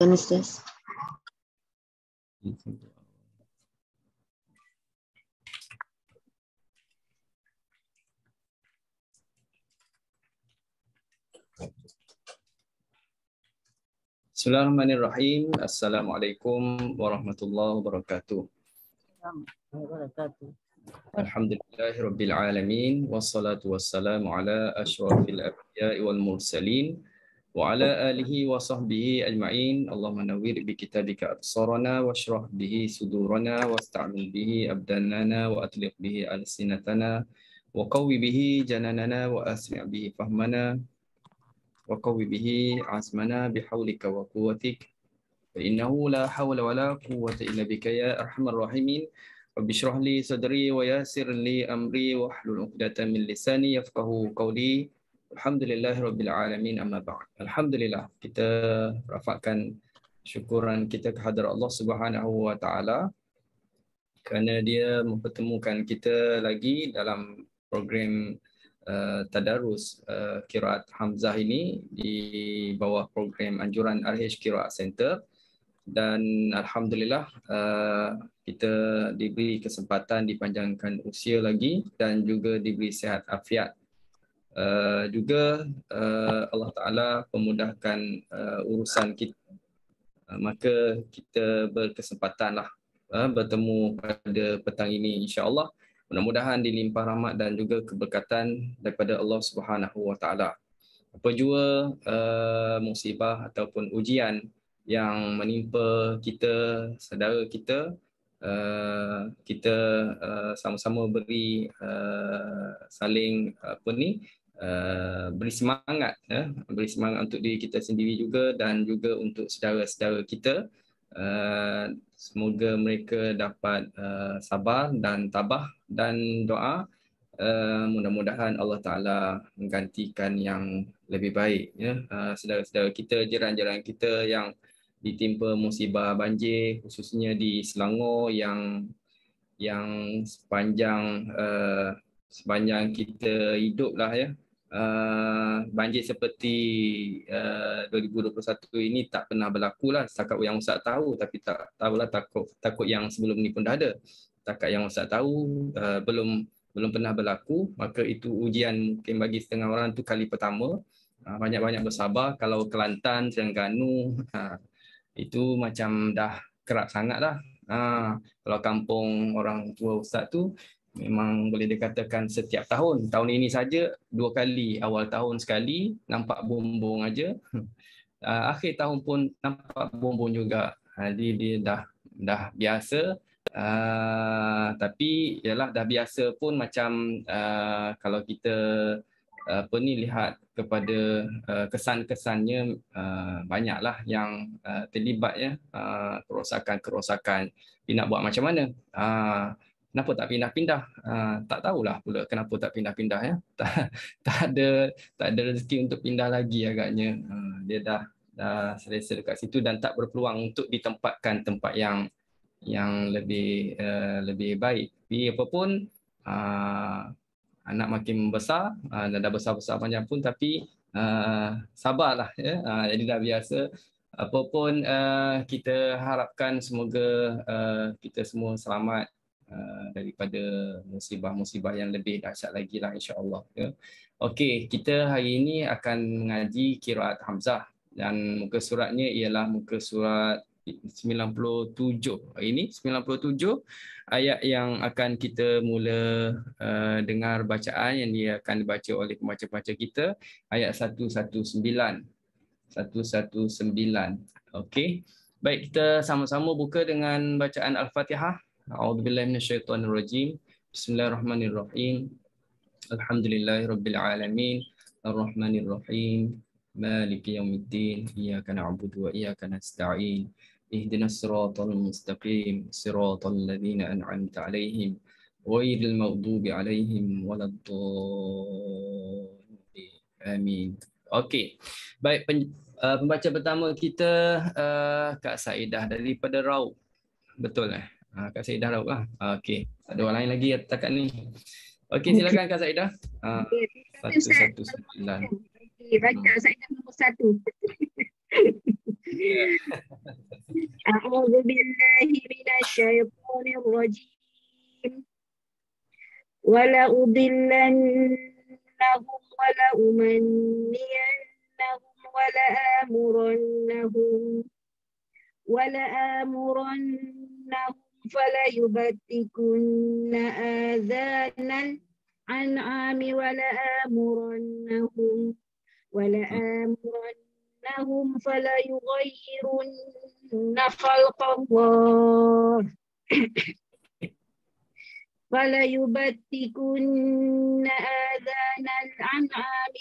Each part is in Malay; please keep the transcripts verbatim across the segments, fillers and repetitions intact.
Silakan Ustaz. Bismillahirrahmanirrahim. Assalamualaikum warahmatullahi wabarakatuh. Alhamdulillahirabbil alamin wassalatu wassalamu ala asyrafil anbiya'i wal mursalin wa ala alihi wa sahbihi ajma'in. Allahumma nawwir bi kitabika absarana washrah bihi sudurana wasta'mil bihi abdanana wa atliq bihi alsinatana wa qawwi bihi jananana wa asmi' bihi fahmana wa qawwi bihi azmana bihaulika wa quwwatik fa innahu la hawla wa la quwwata illa bika ya arhamar rahimin. Rabbi shrah li sadri wa yassir li amri wa hlul 'uqdatam min lisani yafqahu qawli. Alhamdulillahirabbil alamin, amma ba'd. Alhamdulillah, kita rafakkan syukuran kita kehadrat Allah Subhanahu wa taala kerana dia mempertemukan kita lagi dalam program uh, tadarus uh, Qiraat Hamzah ini di bawah program anjuran R H Qiraat Center. Dan alhamdulillah uh, kita diberi kesempatan dipanjangkan usia lagi dan juga diberi sihat afiat. Uh, juga uh, Allah Ta'ala memudahkan uh, urusan kita. Uh, maka kita berkesempatanlah uh, bertemu pada petang ini, insya-Allah. Mudah-mudahan dilimpah rahmat dan juga keberkatan daripada Allah Subhanahu wa taala. Apa jua uh, musibah ataupun ujian yang menimpa kita, saudara kita, uh, kita uh, sama-sama beri uh, saling apa ni uh, beri semangat, ya, beri semangat untuk diri kita sendiri juga dan juga untuk saudara-saudara kita. Uh, semoga mereka dapat uh, sabar dan tabah dan doa. Uh, mudah-mudahan Allah Ta'ala menggantikan yang lebih baik, ya. Uh, saudara-saudara kita, jiran-jiran kita yang ditimpa musibah banjir, khususnya di Selangor yang yang sepanjang uh, sepanjang kita hidup lah, ya. Uh, banjir seperti uh, dua ribu dua puluh satu ini tak pernah berlaku lah, setakat yang Ustaz tahu, tapi tak tahulah takut takut yang sebelum ni pun dah ada. Setakat yang Ustaz tahu uh, belum belum pernah berlaku, maka itu ujian mungkin bagi setengah orang tu kali pertama. Uh, banyak-banyak bersabar. Kalau Kelantan, Terengganu, uh, itu macam dah kerap sangat dah. Ha, kalau kampung orang tua Ustaz tu memang boleh dikatakan setiap tahun. Tahun ini saja dua kali, awal tahun sekali nampak bumbung aja. Uh, akhir tahun pun nampak bumbung juga. Jadi dia dah dah biasa. Uh, tapi yalah, dah biasa pun macam uh, kalau kita apa ni lihat kepada uh, kesan-kesannya, uh, banyaklah yang uh, terlibat, ya, uh, kerosakan-kerosakan. Dia nak buat macam mana? Uh, kenapa tak pindah-pindah? Uh, tak tahulah pula kenapa tak pindah-pindah, ya. Tak, tak ada tak ada rezeki untuk pindah lagi agaknya. Uh, dia dah dah selesa dekat situ dan tak berpeluang untuk ditempatkan tempat yang yang lebih uh, lebih baik. Tapi apa pun, uh, anak makin besar, uh, dah besar-besar panjang pun, tapi uh, sabarlah, ya. Uh, jadi dah biasa. Apa pun uh, kita harapkan semoga uh, kita semua selamat uh, daripada musibah-musibah yang lebih dahsyat lagi lah, insya-Allah, ya. Okey, kita hari ini akan mengaji Qiraat Hamzah dan muka suratnya ialah muka surat sembilan puluh tujuh. Hari ini sembilan puluh tujuh ayat yang akan kita mula uh, dengar bacaan yang dia akan dibaca oleh pembaca-pembaca kita, ayat seratus sembilan belas. seratus sembilan belas. Okey. Baik, kita sama-sama buka dengan bacaan Al-Fatihah. A'udzubillahi minasyaitonirrajim. Bismillahirrahmanirrahim. Alhamdulillahirabbil alamin. Arrahmanirrahim. Maliki yaumiddin. Iyyaka na'budu wa iyyaka nasta'in. Ihdinas siratal mustaqim, siratal ladzina an'amta 'alaihim ghairil maghdubi 'alaihim waladdallin. Amin. Okey. Baik, pen, uh, pembaca pertama kita uh, Kak Saidah daripada Raub. Betul eh? Uh, Kak Saidah Raub lah. Uh, Okey. Ada orang lain lagi setakat ni. Okey, silakan Kak Saidah. Uh, seratus sembilan belas. Okey, baca Saidah nombor satu. أعوذ بالله من الشيطان الرجيم ولأضلنهم ولأمنينهم ولآمرنهم ولآمرنهم فليبتكن آذان الأنعام ولآمرنهم ولآمرنهم فليغيرن خلق الله فليبتكن آذان الأنعام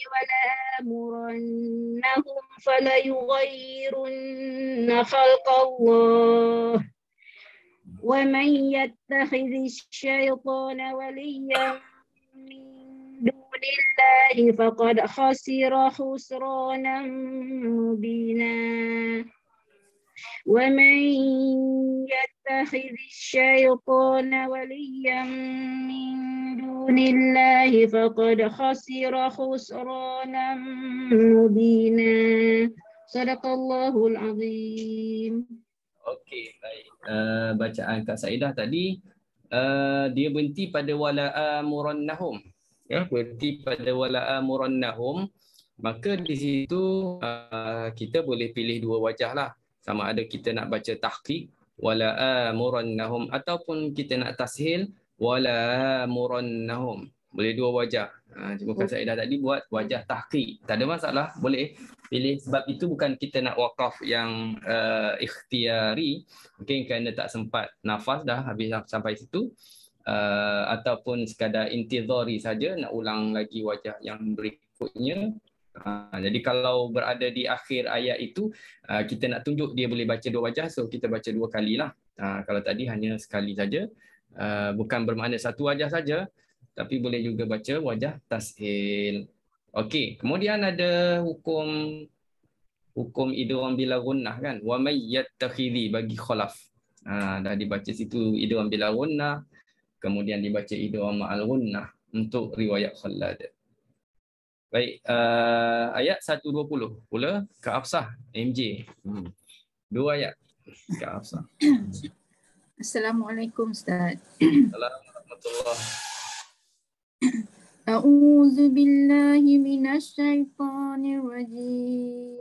ولآمرنهم فليغيرن خلق الله ومن يتخذ الشيطان وليا من دون الله فقد خسر خسرانا مبينا ومن يتخذ الشيطان وليا من دون الله فقد خسر خسرانا مبينا صدق الله العظيم. Okey, baik. Uh, bacaan Kak Saidah tadi uh, dia berhenti pada wala amurannahum. Ya, berhenti pada wala amurannahum. Maka di situ uh, kita boleh pilih dua wajah lah. Sama ada kita nak baca tahqiq wala amurannahum ataupun kita nak tashil wala amurannahum. Boleh dua wajah. Ha, cuma Kak Saidah tadi buat wajah tahqiq. Tak ada masalah, boleh pilih sebab itu bukan kita nak wakaf yang uh, ikhtiari. Mungkin kerana tak sempat nafas dah habis sampai situ. Uh, ataupun sekadar intizari saja nak ulang lagi wajah yang berikutnya. Uh, jadi kalau berada di akhir ayat itu uh, kita nak tunjuk dia boleh baca dua wajah, so kita baca dua kali lah. Uh, kalau tadi hanya sekali saja, uh, bukan bermakna satu wajah saja, tapi boleh juga baca wajah tashil. Okey, kemudian ada hukum hukum idgham bila gunnah kan, wa may yattakhidhi bagi khalaf. Ha, dah dibaca situ idgham bila gunnah, kemudian dibaca idgham ma'al gunnah untuk riwayat Khalad. Baik, uh, ayat seratus dua puluh pula Kak Hafsah M J. Hmm. Dua ayat Kak Hafsah. Assalamualaikum Ustaz. Assalamualaikum warahmatullahi. A'udzu billahi minasy syaithanir rajim.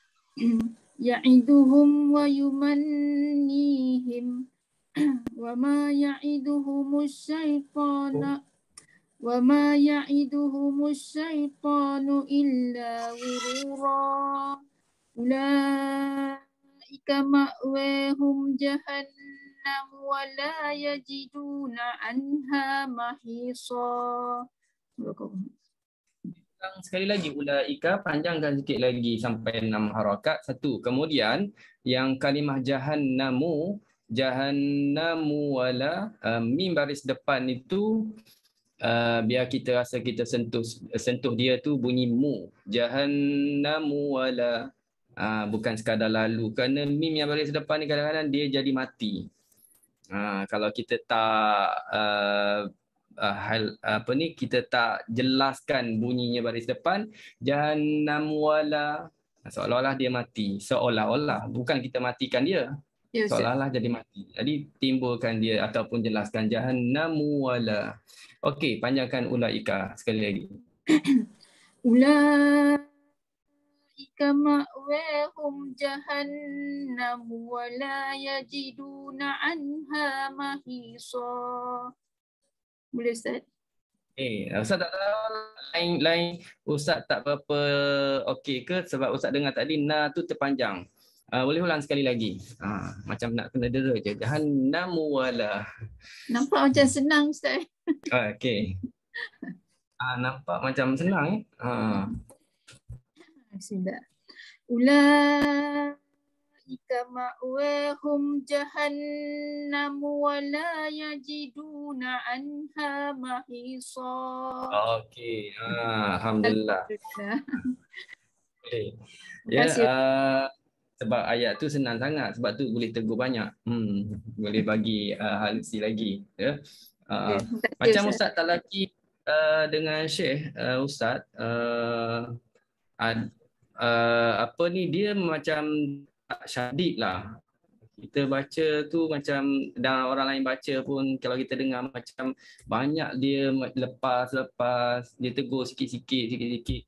Ya'iduhum wa yumannihim wa ma ya'iduhumus syaitana wa ma ya'iduhumus syaitanu illa ghurura. Ulaika ma'wahum jahannam wa la yajiduna anha mahisa. Sekali lagi ulaika, panjangkan sikit lagi sampai enam harakat. Satu. Kemudian yang kalimah jahannamu, jahannamu wala uh, mim baris depan itu uh, biar kita rasa kita sentuh sentuh dia tu bunyi mu. Jahannamu wala uh, bukan sekadar lalu, kerana mim yang baris depan ni kadang-kadang dia jadi mati. Uh, kalau kita tak uh, Uh, hal apa ni kita tak jelaskan bunyinya baris depan jahannam wala, seolah-olah dia mati, seolah-olah bukan kita matikan dia, yes, seolah-olah jadi mati, jadi timbulkan dia ataupun jelaskan jahannam wala. Okey, panjangkan ulaika sekali lagi. Ulaika ma'wahum jahannam wala yajiduna anha mahisa. Boleh Ustaz? Eh, Ustaz tak tahu lain, lain Ustaz tak berapa okey ke sebab Ustaz dengar tadi na tu terpanjang. Uh, boleh ulang sekali lagi. Uh, macam nak kena dera je. Jahannam wala. Nampak macam senang Ustaz. Uh, okey. Uh, nampak macam senang eh. Uh. Sudah. Ula Ika ma'wahum jahannam wa la yajiduna anha mahisa. Okey, ah, alhamdulillah. Okay. Ya, uh, sebab ayat tu senang sangat, sebab tu boleh tegur banyak. Hmm, boleh bagi uh, halusi lagi. Ya. Uh, okay. Macam Ustaz tak lagi uh, dengan Syekh uh, Ustaz, uh, uh, uh, apa ni dia macam tak syadid lah. Kita baca tu macam, dan orang lain baca pun kalau kita dengar macam banyak dia lepas-lepas, dia tegur sikit-sikit, sikit-sikit.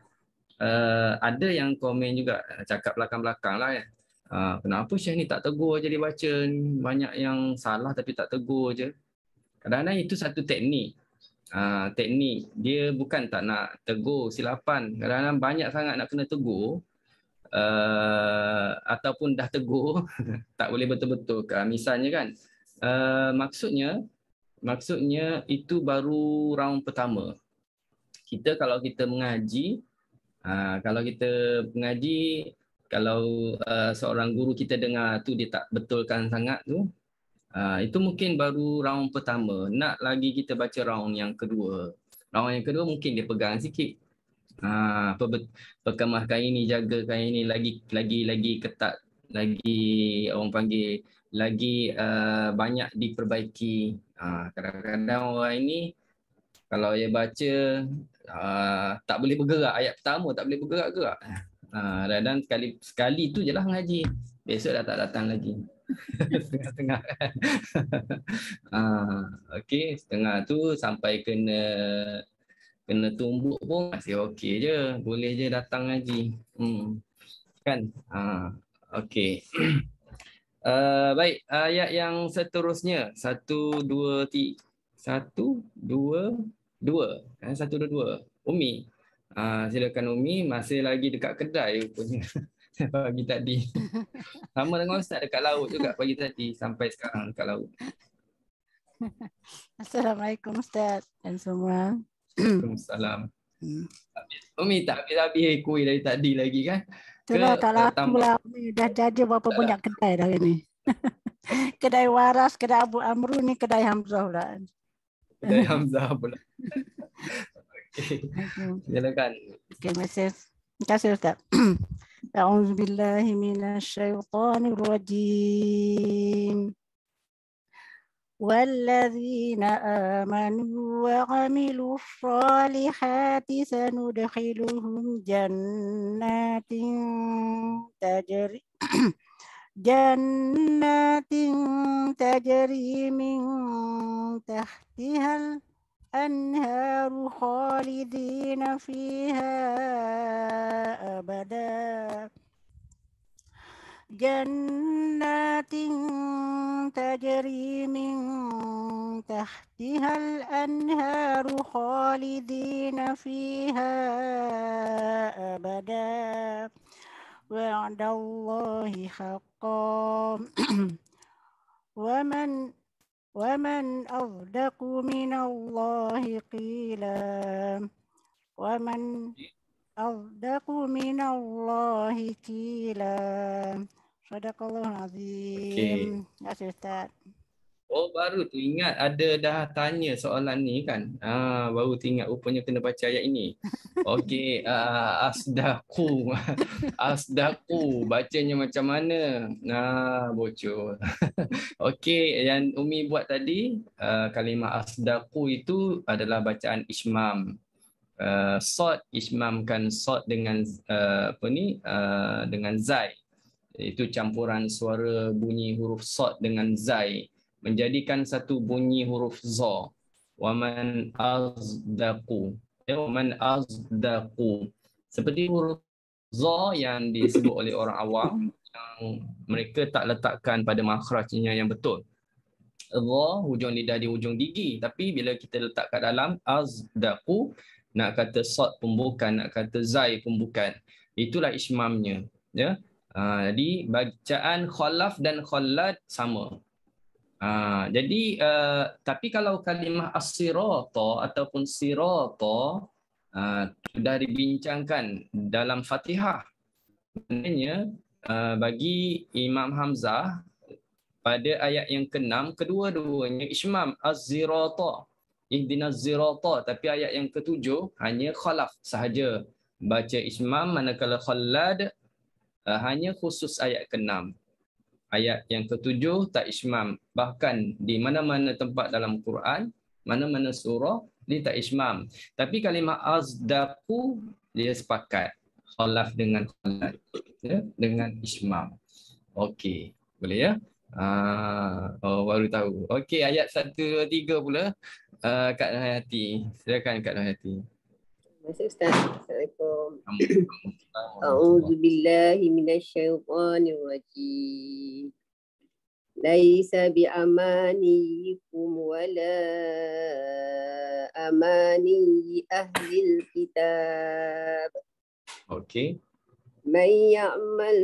Uh, ada yang komen juga, cakap belakang-belakang lah kan. Uh, kenapa Syekh ni tak tegur je dia baca ni? Banyak yang salah tapi tak tegur je. Kadang-kadang itu satu teknik. Uh, teknik. Dia bukan tak nak tegur silapan. Kadang-kadang banyak sangat nak kena tegur. Uh, ataupun dah tegur tak boleh betul-betul kan. Misalnya kan, uh, maksudnya maksudnya itu baru round pertama. Kita kalau kita mengaji, uh, kalau kita mengaji, kalau uh, seorang guru kita dengar tu dia tak betulkan sangat tu, uh, itu mungkin baru round pertama. Nak lagi kita baca round yang kedua. Round yang kedua mungkin dia pegang sikit. Ha, perkemah kain ini, jaga kain ini lagi lagi lagi ketat, lagi orang panggil lagi uh, banyak diperbaiki. Ha, kadang-kadang orang ini kalau dia baca uh, tak boleh bergerak, ayat pertama tak boleh bergerak-gerak. Ha, dan sekali sekali tu je lah ngaji. Besok dah tak datang lagi. Setengah-setengah kan. Ha, okey, setengah tu sampai kena kena tumbuk pun masih okey je, boleh je datang ngaji. Hmm. Kan? Ha, okey. Uh, baik, ayat yang seterusnya satu dua tiga satu dua dua eh, satu dua dua. Umi, uh, silakan Umi, masih lagi dekat kedai rupanya. Pagi tadi. Sama dengan Ustaz dekat laut juga pagi tadi sampai sekarang dekat laut. Assalamualaikum Ustaz dan semua. Waalaikumsalam. Hmm. Umi tak habis-habis kuih dari tadi lagi kan? Itulah tak laku lah. Dah jaja berapa banyak kedai dah ini. Kedai Waras, kedai Abu Amru ni, kedai Hamzah pula. Kedai Hamzah pula. Okey. Silakan. Okey, terima kasih Ustaz. A'udzubillahi minasyaitonirrajim. والذين آمنوا وعملوا الصالحات سندخلهم جنات تجري جنات تجري من تحتها الأنهار خالدين فيها أبدا جنات تجري من تحتها الأنهار خالدين فيها أبدا وعد الله حقا ومن ومن أصدق من الله قيلا ومن أصدق من الله قيلا Sadaqallahul Azim. Terima kasih Ustaz. Oh, baru tu ingat ada dah tanya soalan ni kan. Ah, baru teringat rupanya kena baca ayat ini. Okey, uh, asdaku. Asdaku bacanya macam mana? Nah, bocor. Okey, yang Umi buat tadi, uh, kalimah asdaku itu adalah bacaan ismam. Uh, sod ismamkan sod dengan uh, apa ni? Uh, dengan zai. Itu campuran suara bunyi huruf sod dengan zai menjadikan satu bunyi huruf za. Waman azdaqu. Ya, waman azdaqu. Seperti huruf za yang disebut oleh orang awam yang mereka tak letakkan pada makhrajnya yang betul. Za hujung lidah di hujung gigi, tapi bila kita letak kat dalam azdaqu, nak kata sod pun bukan, nak kata zai pun bukan. Itulah ismamnya, ya. Ha, jadi bacaan khalaf dan khallad sama. Ha, jadi uh, tapi kalau kalimah as-sirata ataupun sirata uh, sudah dibincangkan dalam Fatihah. Maknanya uh, bagi Imam Hamzah pada ayat yang keenam, kedua-duanya ismam az-zirata, ihdinas zirata, tapi ayat yang ketujuh hanya khalaf sahaja baca ismam, manakala khallad Uh, hanya khusus ayat keenam. Ayat yang ketujuh tak ismam. Bahkan di mana-mana tempat dalam Quran, mana-mana surah, dia tak ismam. Tapi kalimah azdaku, dia sepakat. Khalaf dengan khalad. Ya? Dengan ismam. Okey. Boleh ya? Ah, oh, baru tahu. Okey, ayat satu, dua, tiga pula. Uh, Kak Nurhayati. Silakan Kak Nurhayati. Masuk Ustaz. Assalamualaikum. A'udzu billahi minasyaitonir rajim. Laisa bi amaniyikum wala amani ahlil kitab. Okey. Man ya'mal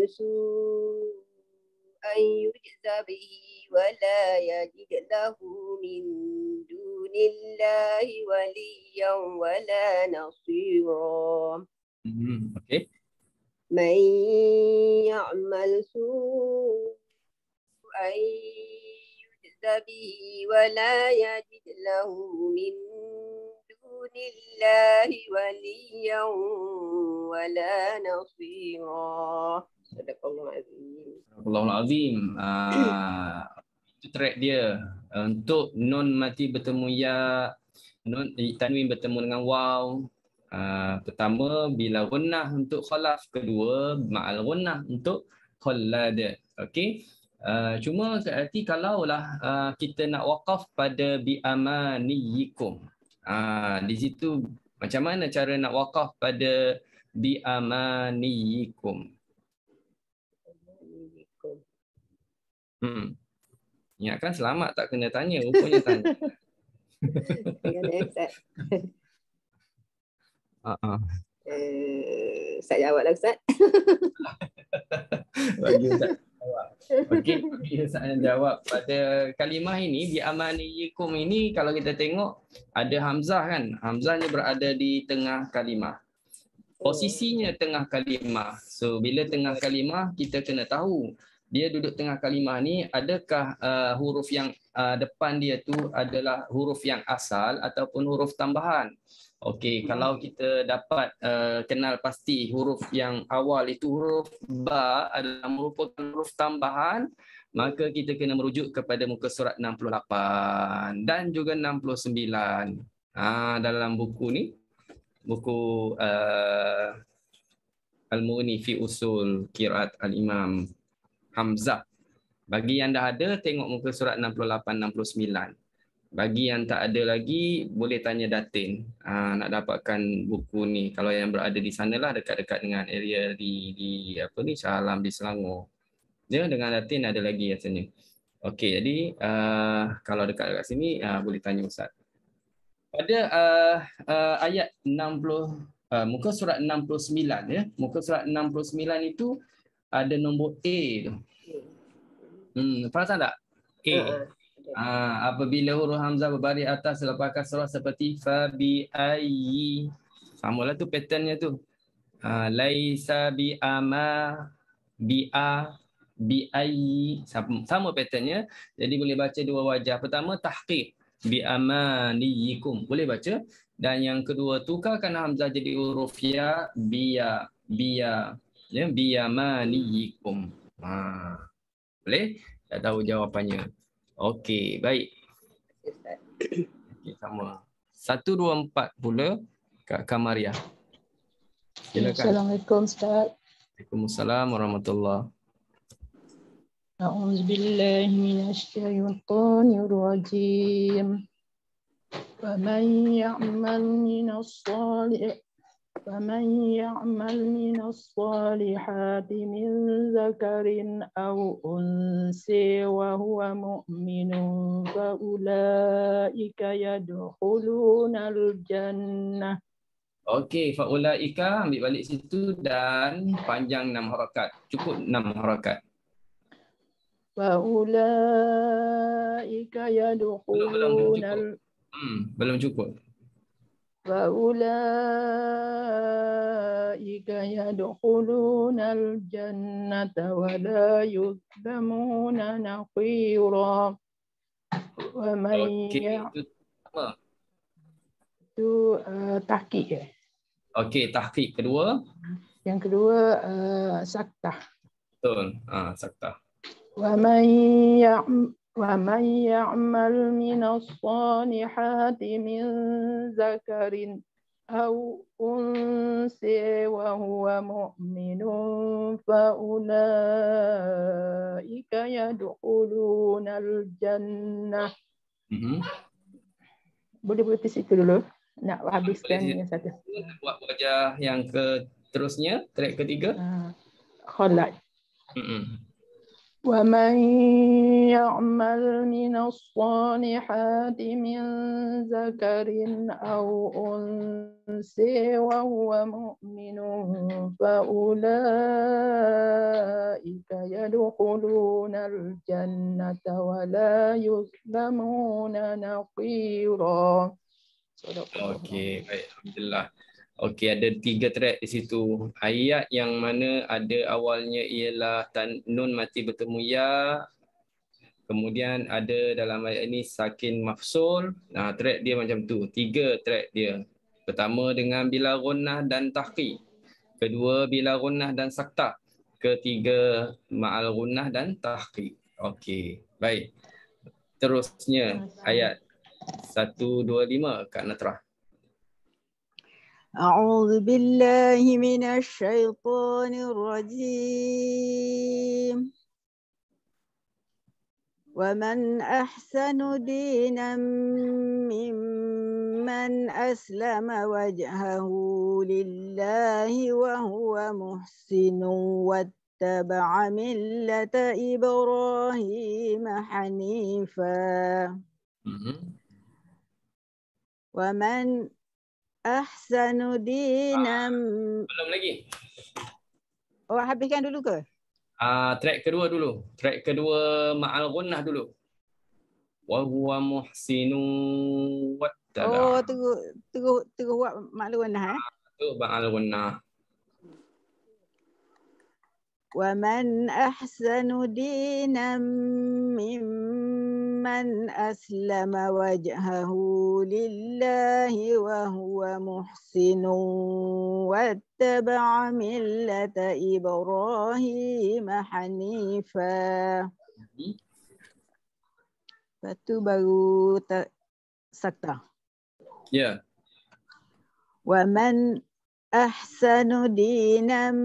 su'an yujza bihi wala yajid lahu min dunillahi waliyyan wala nasira. Hmm, okey. Man ya'mal su'an yujza bihi wala yajid lahu min dunillahi waliyyan wala nasira. Sadaqallahu azim. Sadaqallahul azim. Ah, itu track dia. Untuk nun mati bertemu ya, nun tanwin bertemu dengan waw. Uh, pertama bila gunnah untuk khalaf, kedua ma'al gunnah untuk khallad. Okey. Uh, cuma berarti kalaulah uh, kita nak waqaf pada bi amaniyikum. Uh, di situ macam mana cara nak waqaf pada bi amaniyikum? Hmm. Ingatkan selamat tak kena tanya, rupanya tanya. Uh-uh. Uh, saya jawablah Ustaz. Bagi Ustaz jawab. Okey, bagi Ustaz jawab. Pada kalimah ini, bi amaniyikum ini kalau kita tengok ada hamzah kan. Hamzahnya berada di tengah kalimah. Posisinya tengah kalimah. So bila tengah kalimah kita kena tahu dia duduk tengah kalimah ni, adakah uh, huruf yang uh, depan dia tu adalah huruf yang asal ataupun huruf tambahan. Okey, kalau kita dapat uh, kenal pasti huruf yang awal itu huruf ba adalah merupakan huruf tambahan, maka kita kena merujuk kepada muka surat enam puluh lapan dan juga enam puluh sembilan. Ha, dalam buku ni, buku uh, Al-Mughni fi Usul Qiraat Al-Imam Hamzah. Bagi yang dah ada, tengok muka surat enam puluh lapan, enam puluh sembilan. Bagi yang tak ada lagi, boleh tanya Datin aa, nak dapatkan buku ni. Kalau yang berada di sanalah, dekat-dekat dengan area di di apa ni, Shah Alam di Selangor. Dia dengan Datin ada lagi rasanya. Okey, jadi aa, kalau dekat-dekat sini aa, boleh tanya Ustaz. Pada aa, aa, ayat enam puluh, aa, muka surat enam puluh sembilan ya. Muka surat enam puluh sembilan itu ada nombor A tu. Hmm, perasan tak? A. Uh-uh. Ah, apabila huruf hamzah berbaris atas selepas kasrah seperti fa bi ayyi, samalah tu patternnya tu. Ah, laisa bi ama bi a bi ayyi, sama, sama patternnya. Jadi boleh baca dua wajah. Pertama tahqiq bi amaniyikum, boleh baca, dan yang kedua tukarkan hamzah jadi huruf ya biya biya ya bi amaniyikum. Ah, boleh? Tak tahu jawapannya. Okey, baik. Okey, sama. Satu, dua, empat pula Kak Kamaria. Silakan. Assalamualaikum Ustaz. Waalaikumsalam warahmatullahi. A'udzu billahi minasyaitonir rajim. Wa man ya'mal minas salih فمن يعمل من الصالحات من ذكر أو أنثى وهو مؤمن فأولئك يدخلون الجنة. Okey, faulaika ambil balik situ dan panjang enam harakat. Cukup enam harakat. Faulaika yadkhulun al Hmm, belum cukup. فَأُولَئِكَ يَدْخُلُونَ الْجَنَّةَ وَلَا يُظْلَمُونَ نَقِيرًا. وَمَنْ Okey, itu apa? Itu uh, tahqiq eh? Okey, tahqiq kedua. Yang kedua uh, saktah. Betul, ah, saktah. وَمَنْ يَعْمَلْ وَمَنْ يَعْمَلْ مِنَ الصَّالِحَاتِ مِنْ ذَكَرٍ أو أنثى وهو مؤمن فأولئك يدخلون الجنة. Mm-hmm. Boleh berhenti situ dulu. Nak habiskan Boleh yang satu. buat wajah yang ke terusnya, track ketiga. Uh, Khalad. Mm-hmm. ومن يعمل من الصالحات من ذكر أو أنثى وهو مؤمن فأولئك يدخلون الجنة ولا يظلمون نقيرا. Okey, baik, alhamdulillah. Okey, ada tiga track di situ. Ayat yang mana ada awalnya ialah tan nun mati bertemu ya. Kemudian ada dalam ayat ini sakin mafsul. Nah, track dia macam tu. Tiga track dia. Pertama dengan bila gunnah dan tahqiq. Kedua bila gunnah dan sakta. Ketiga ma'al gunnah dan tahqiq. Okey, baik. Terusnya ayat seratus dua puluh lima Kak Natrah. أعوذ بالله من الشيطان الرجيم ومن أحسن دينا ممن أسلم وجهه لله وهو محسن واتبع ملة إبراهيم حنيفا ومن Ahsanu dinam. Belum lagi. Oh, habiskan dulu ke? Ah, uh, track kedua dulu. Track kedua ma'al gunnah dulu. Wa huwa muhsinu wattaba. Oh, terus terus terus buat ma'al gunnah eh? Tu ma'al gunnah. Wa man ahsanu dinam mimman aslama wajhahu lillahi wa huwa muhsinun wattaba'a millata Ibrahim hanifa. Lepas tu baru tak sakta. Ya. Yeah. Wa man ahsanu dinam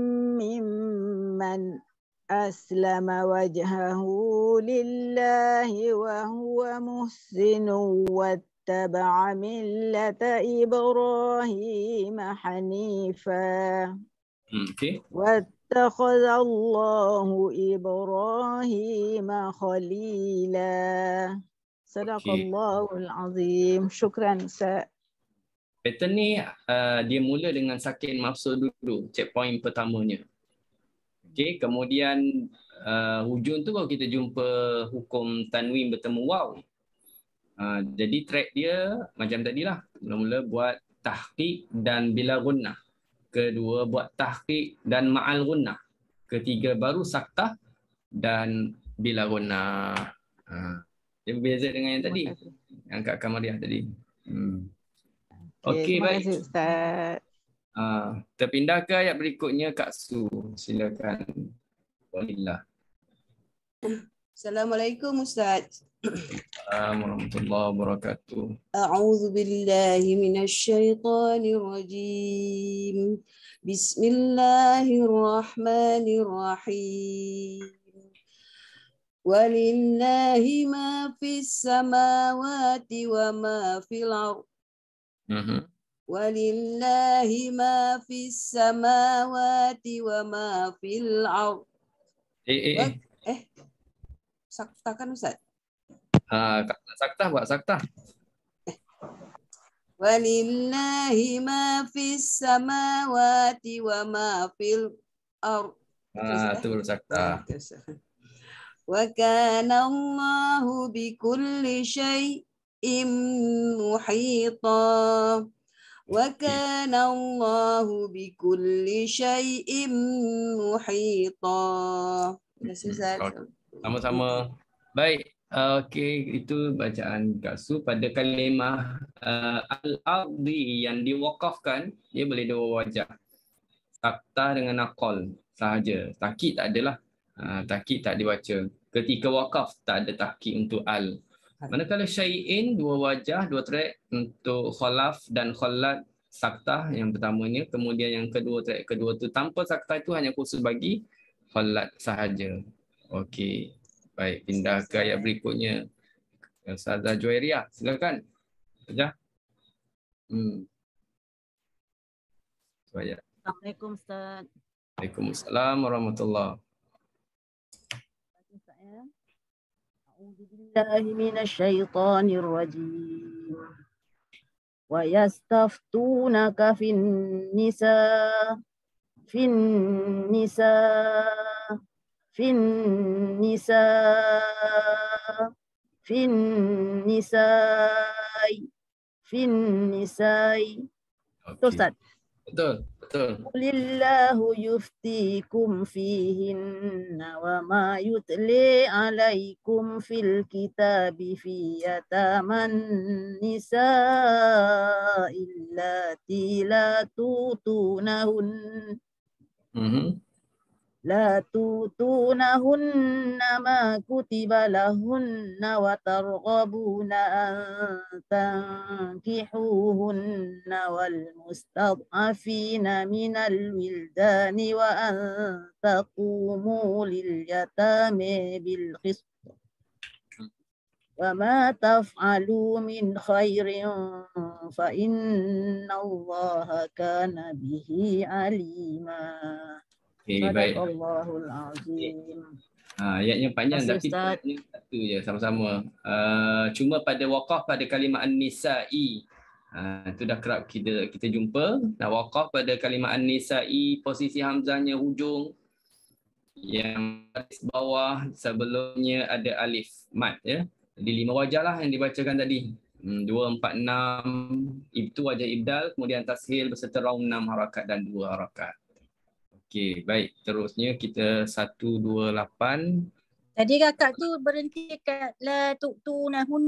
mimman aslama wajhahu lillahi wa huwa muhsinun wattaba'a millata Ibrahim hanifa. Okay. Wattakhadha Allahu Ibrahim khalila. Sadaqallahul azim. Syukran Ustaz. Pattern ni uh, dia mula dengan sakin mafsul dulu, checkpoint pertamanya. Okey, kemudian uh, hujung tu kalau kita jumpa hukum tanwin bertemu waw. Uh, jadi track dia macam tadilah. Mula-mula buat tahqiq dan bila gunnah. Kedua buat tahqiq dan ma'al gunnah. Ketiga baru saktah dan bila gunnah. Uh, dia berbeza dengan yang tadi. Yang Kak Kamariah tadi. Hmm. Okey, baik. Terima kasih Ustaz. Uh, terpindah ke ayat berikutnya Kak Su. Silakan. Walillah. Assalamualaikum Ustaz. Assalamualaikum warahmatullahi wabarakatuh. A'udzu billahi minasyaitonir rajim. Bismillahirrahmanirrahim. Walillahi ma fis samawati wa ma fil ardh. Uh-huh. Walillahi ma fis samawati wa ma fil ardh. Eh, eh, eh. Eh, sakta kan Ustaz? Ah, saktah buat saktah. Walillahi ma fis samawati wa ma fil ardh. Ah, tu baru saktah. Wa kana Allahu bikulli syai'in muhita. Wa kana Allahu bikulli syai'in muhita. Terima kasih Ustaz. Sama-sama. Baik. Uh, Okey, itu bacaan Kak Su pada kalimah uh, al-ardi yang diwakafkan, dia boleh dua wajah. Saktah dengan aqal sahaja. Tahqiq tak adalah. Uh, tahqiq tak dibaca. Ketika wakaf tak ada tahqiq untuk al. Manakala syai'in dua wajah, dua track untuk khalaf dan khallat saktah yang pertamanya, kemudian yang kedua kedua tu tanpa saktah itu hanya khusus bagi khalat sahaja. Okey. Baik, pindah ke ayat berikutnya. Ustazah Juwairiyah, silakan. Ustazah. Hmm. Ayat. Assalamualaikum Ustaz. Waalaikumsalam warahmatullahi. A'udzu billahi minasy syaithanir rajim. Wa yastaftunaka fin nisa fin nisa fin nisa fin nisa fin nisa. Betul Ustaz? Betul, betul. Qulillahu yuftikum fihinna wa ma yutli alaikum fil kitabi fi yataman nisa illati la tutunahun Mm-hmm. la tutunahunna ma kutiba lahunna wa targhabuna an tankihuhunna wal mustad'afina minal wildani wa an taqumu lil yatami bil qist wa ma taf'alu min khairin fa innallaha kana bihi alima. Okay, baik. Sadaqallahul azim. Ha, ayatnya panjang tapi Ustaz. ayatnya satu je sama-sama. Uh, cuma pada waqaf pada kalimah an-nisa'i. Ha, itu dah kerap kita kita jumpa. Nah, waqaf pada kalimah an-nisa'i, posisi hamzahnya hujung. Yang baris bawah sebelumnya ada alif mat ya. Jadi lima wajah lah yang dibacakan tadi. Hmm, dua, empat, enam. Itu wajah ibdal, kemudian tashil berserta raung enam harakat dan dua harakat. Okey, baik. Terusnya kita satu dua lapan. Tadi kakak tu berhenti kat la tu'tunahun.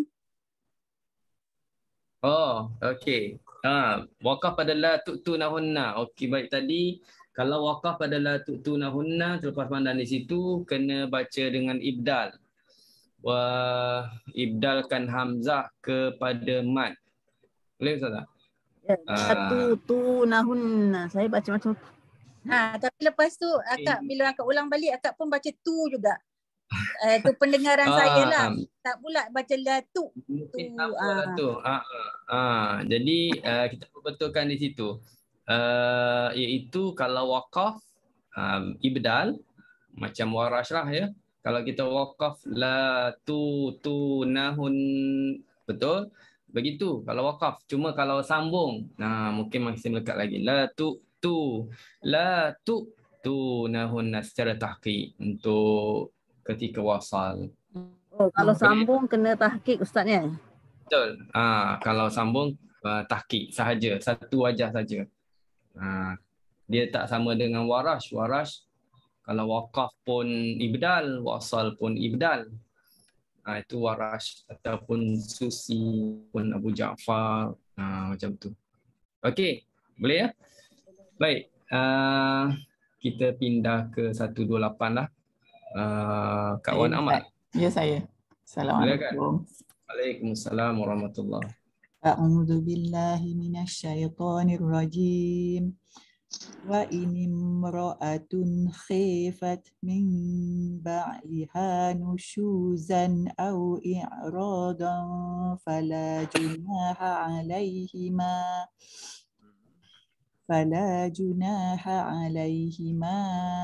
Oh, okey. Ha, waqaf pada la tu'tunahunna. Okey, baik tadi kalau waqaf pada la tu'tunahunna terlepas pandang di situ kena baca dengan ibdal. Wah, ibdalkan hamzah kepada mat. Boleh Ustaz tak? Ya, Ah. satu tu nahunna. Saya baca macam Ha, tapi lepas tu akak bila akak ulang balik akak pun baca tu juga. Uh, tu pendengaran Ah, saya lah. um, Tak pula baca la tu. Mungkin Tu, sama ah. lah tu. Ha, ha. Jadi uh, kita betulkan di situ. Uh, iaitu kalau waqaf um, ibdal macam warash lah ya. Kalau kita waqaf la tu tu nahun, betul? Begitu kalau waqaf. Cuma kalau sambung, nah mungkin masih melekat lagi. La tu tu la tu tu nahun secara tahqiq untuk ketika wasal. oh, kalau sambung kena tahqiq ustaznya. Betul. Ah, kalau sambung uh, tahqiq sahaja, satu wajah saja. Ah, dia tak sama dengan warash. Warash kalau waqaf pun ibdal, wasal pun ibdal. Ah, itu warash ataupun Susi pun Abu Ja'far, ah, macam tu. Okey, boleh ya? Baik. Ah, kita pindah ke seratus dua puluh lapan lah. Ah, Kak Wan Ahmad. Ya saya. Assalamualaikum. Waalaikumsalam warahmatullahi. A'udzu billahi minasyaitonir rajim. Wa in imra'atun khifat min ba'liha nusyuzan aw i'radan fala junaha 'alaihima fala junaha 'alaihima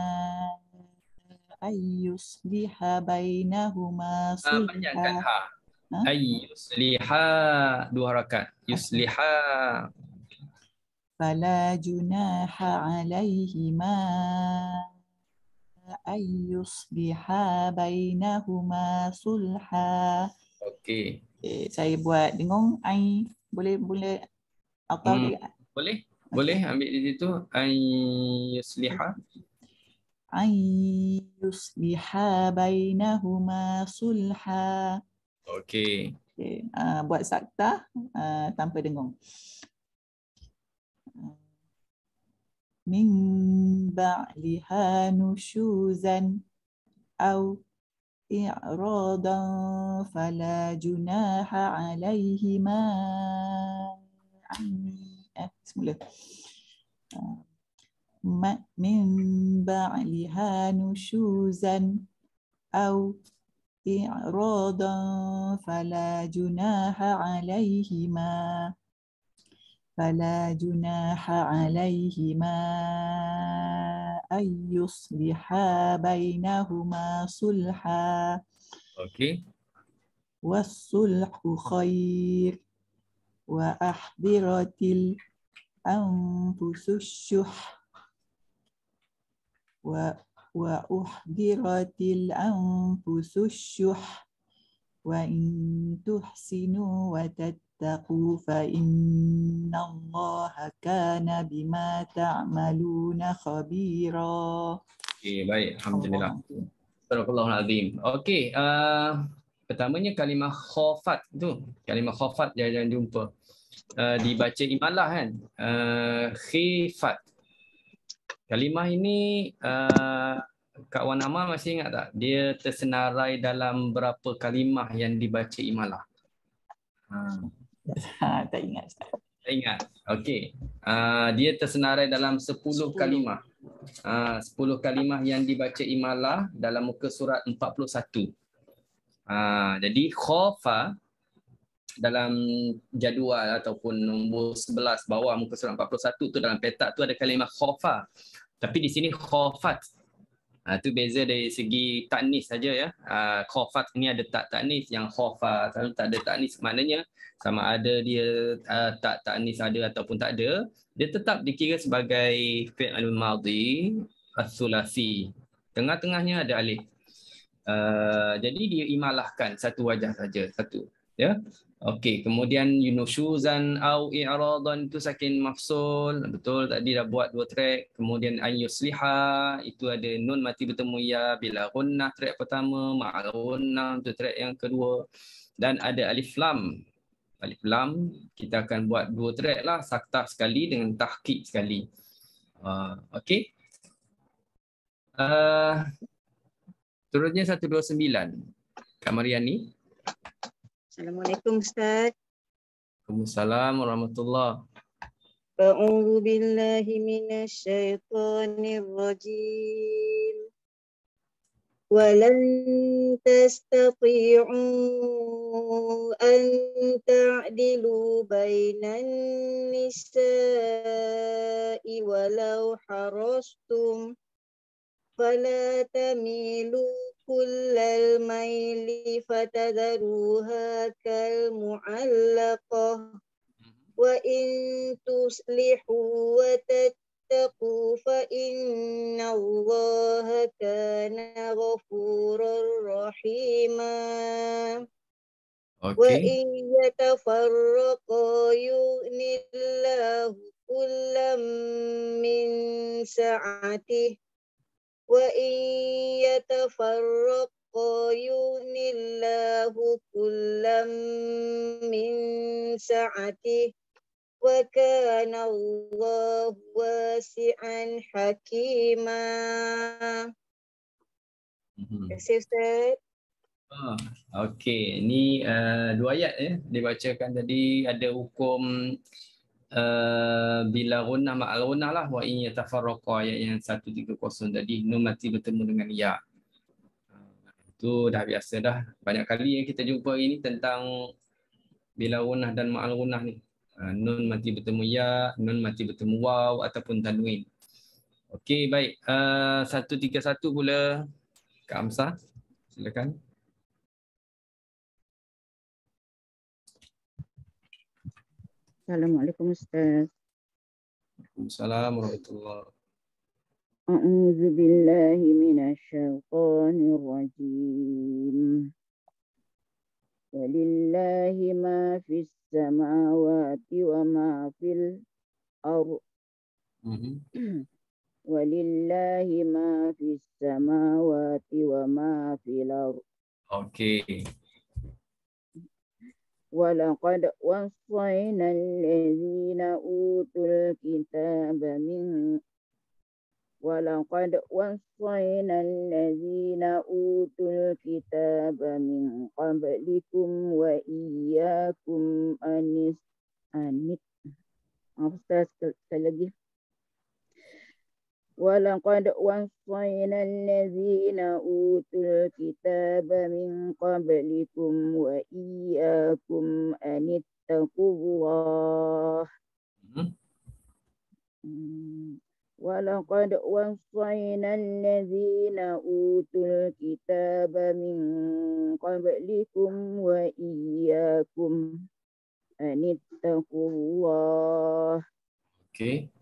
ayyusliha bainahuma Ah, panjangkan ha. Ha? Ay yusliha, dua harakat. Yusliha. Fala junaha alaihima ayyusliha bainahuma sulha. Okey. Okay, saya buat dengung ai boleh boleh atau Hmm, dia boleh? Boleh ambil di situ. Ay yusliha. ayyusliha bainahuma sulha. Okey. Okay. Uh, buat saktah uh, tanpa dengung. Min ba'liha nusyuzan aw i'radan fala junaha alaihima semula. Ma- min ba'liha nusyuzan au i'radan fala junaha alaihima fala junaha alaihima ay yusliha bainahuma sulha Okey. was-sulhu khair wa ahdiratil anfusus syuh wa wa uhdiratil anfusus syuh wa in tuhsinu wa tattaqu fa innallaha kana bima ta'maluna khabira. Okey, baik. Alhamdulillah. Barakallahu azim. Okey, uh, pertamanya kalimah khafat tu. Kalimah khafat jangan jumpa. Uh, dibaca imalah kan. Uh, khifat. Kalimah ini uh, Kak Wan Amal masih ingat tak? Dia tersenarai dalam berapa kalimah yang dibaca imalah? Ha, tak ingat. Tak ingat. Okey. Uh, dia tersenarai dalam sepuluh kalimah. Uh, sepuluh kalimah yang dibaca imalah dalam muka surat empat puluh satu. Uh, jadi khafa dalam jadual ataupun nombor sebelas bawah muka surat empat puluh satu tu dalam petak tu ada kalimah khafa. Tapi di sini khafat. Ha, tu beza dari segi taknis saja ya. Ha, khafat ni ada tak taknis, yang khafa kalau tak ada taknis maknanya sama ada dia uh, tak taknis ada ataupun tak ada, dia tetap dikira sebagai fi'il madhi as-sulasi. Tengah-tengahnya ada alif. Uh, jadi dia imalahkan satu wajah saja, satu ya. Okey, kemudian yunusyuzan au i'radan itu sakin mafsul, betul tadi dah buat dua track. Kemudian an yusliha itu ada nun mati bertemu ya bila gunnah track pertama, ma'al gunnah itu track yang kedua, dan ada alif lam. Alif lam kita akan buat dua track lah, saktah sekali dengan tahqiq sekali. Uh, Okey. Uh, Turutnya seratus dua puluh sembilan. Kak Mariani. Assalamualaikum Ustaz. Waalaikumsalam warahmatullahi. A'udzu billahi minasyaitonir rajim. Walan tastati'u an ta'dilu bainan nisa'i walau harastum fala tamilu kullal maili fatadharuha kal mu'allaqah wa in tuslihu wa tattaqu fa innallaha kana ghafurar rahima. Wa in yatafarraqa yu'nillahu kullam min sa'atihi wa in yatafarraqa yu'nillahu kullam min sa'atihi wa kana Allahu wasi'an hakima. Terima kasih Ustaz. Ah, Okey, ni uh, dua ayat ya dibacakan tadi, ada hukum Uh, bila gunnah ma'al gunnah lah, wa in yatafarraqa ayat yang seratus tiga puluh tadi, nun mati bertemu dengan ya. Uh, itu dah biasa dah. Banyak kali yang kita jumpa ini tentang bila gunnah dan ma'al gunnah ni. Uh, nun mati bertemu ya, nun mati bertemu waw ataupun tanwin. Okey, baik. Uh, seratus tiga puluh satu pula Kak Amsah. Silakan. Assalamualaikum Ustaz. Assalamualaikum warahmatullahi wabarakatuh. A'udzu billahi minasyaitonir rajim. Walillahi ma fis samawati wa ma fil ardh. Walillahi ma fis samawati wa ma fil ardh. Okey. ولقد وصينا الذين أوتوا الكتاب من ولقد وصينا الذين أوتوا الكتاب من قبلكم وإياكم أن أن Ustaz ولقد وصينا الذين أوتوا الكتاب من قبلكم وإياكم أن اتقوا الله ولقد وصينا الذين أوتوا الكتاب من قبلكم وإياكم أن اتقوا الله. Okay.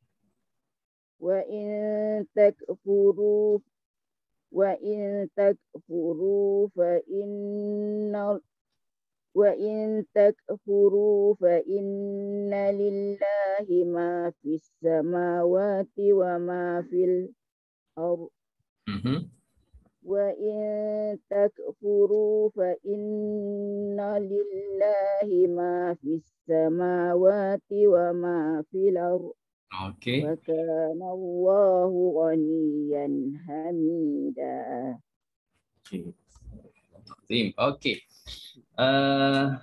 وإن تكفروا وإن تكفروا فإن وإن تكفروا فإن لله ما في السماوات وما في الأرض. Mm-hmm. وإن تكفروا فإن لله ما في السماوات وما في الأرض. Okay. وكان الله غنيا حميدا. Okay. Okay. Uh,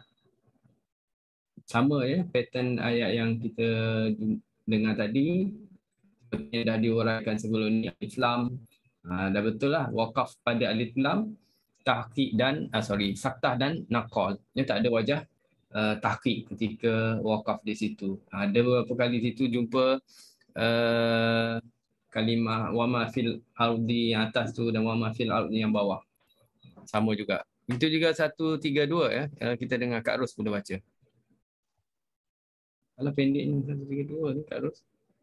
sama ya pattern ayat yang kita dengar tadi, seperti dah diuraikan sebelum ni. Alif lam, uh, dah betul lah, wakaf pada alif lam, tahqiq dan uh, sorry saktah dan naqal. Dia tak ada wajah uh, tahqiq ketika wakaf di situ. Uh, ada beberapa kali di situ jumpa uh, kalimah wama fil ardi yang atas tu dan wama fil ardi yang bawah. Sama juga. Itu juga satu tiga dua ya. Kita dengar Kak Ros pun baca. Kalau pendek ni satu tiga dua ni Kak Ros.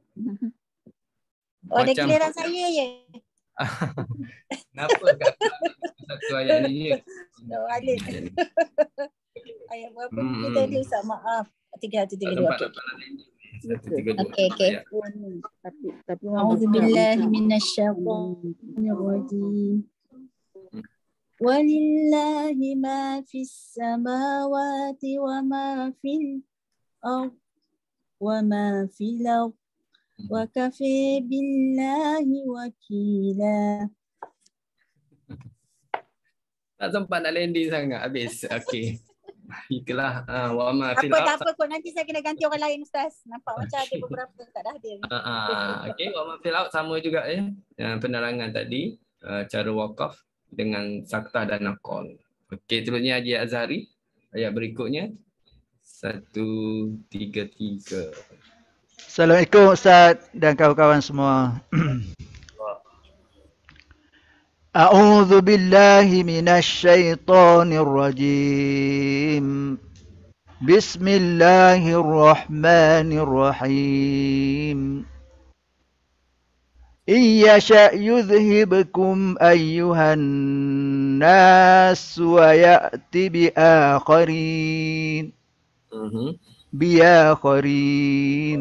Oh, ada giliran saya je. Kenapa Kak? Satu ayat ni je. Oh, Alif. Ayat berapa hmm. kita ni Ustaz? Maaf. Tiga, satu, tiga, dua. Okey, okey. Tapi tapi A'udzubillahi minasyaitonir rajim. Walillahi ma fis samawati wa ma fil ardh wa ma fil ardh wa kafi billahi wakila. Tak sempat nak landing sangat habis. Okey. Baiklah. Uh, wa ma fil ardh. ardh. Apa tak apa kot, nanti saya kena ganti orang lain Ustaz. Nampak macam ada beberapa tak dah hadir. Ha uh, okey, wa ma fil ardh sama juga ya. Uh, penerangan tadi uh, cara wakaf dengan saktah dan naqal. Okey, terusnya Haji Azhari. Ayat berikutnya. Satu, tiga, tiga. Assalamualaikum Ustaz dan kawan-kawan semua. A'udzu billahi minasy syaithanir rajim. Bismillahirrahmanirrahim. إن يشأ يذهبكم أيها الناس ويأتي بآخرين بآخرين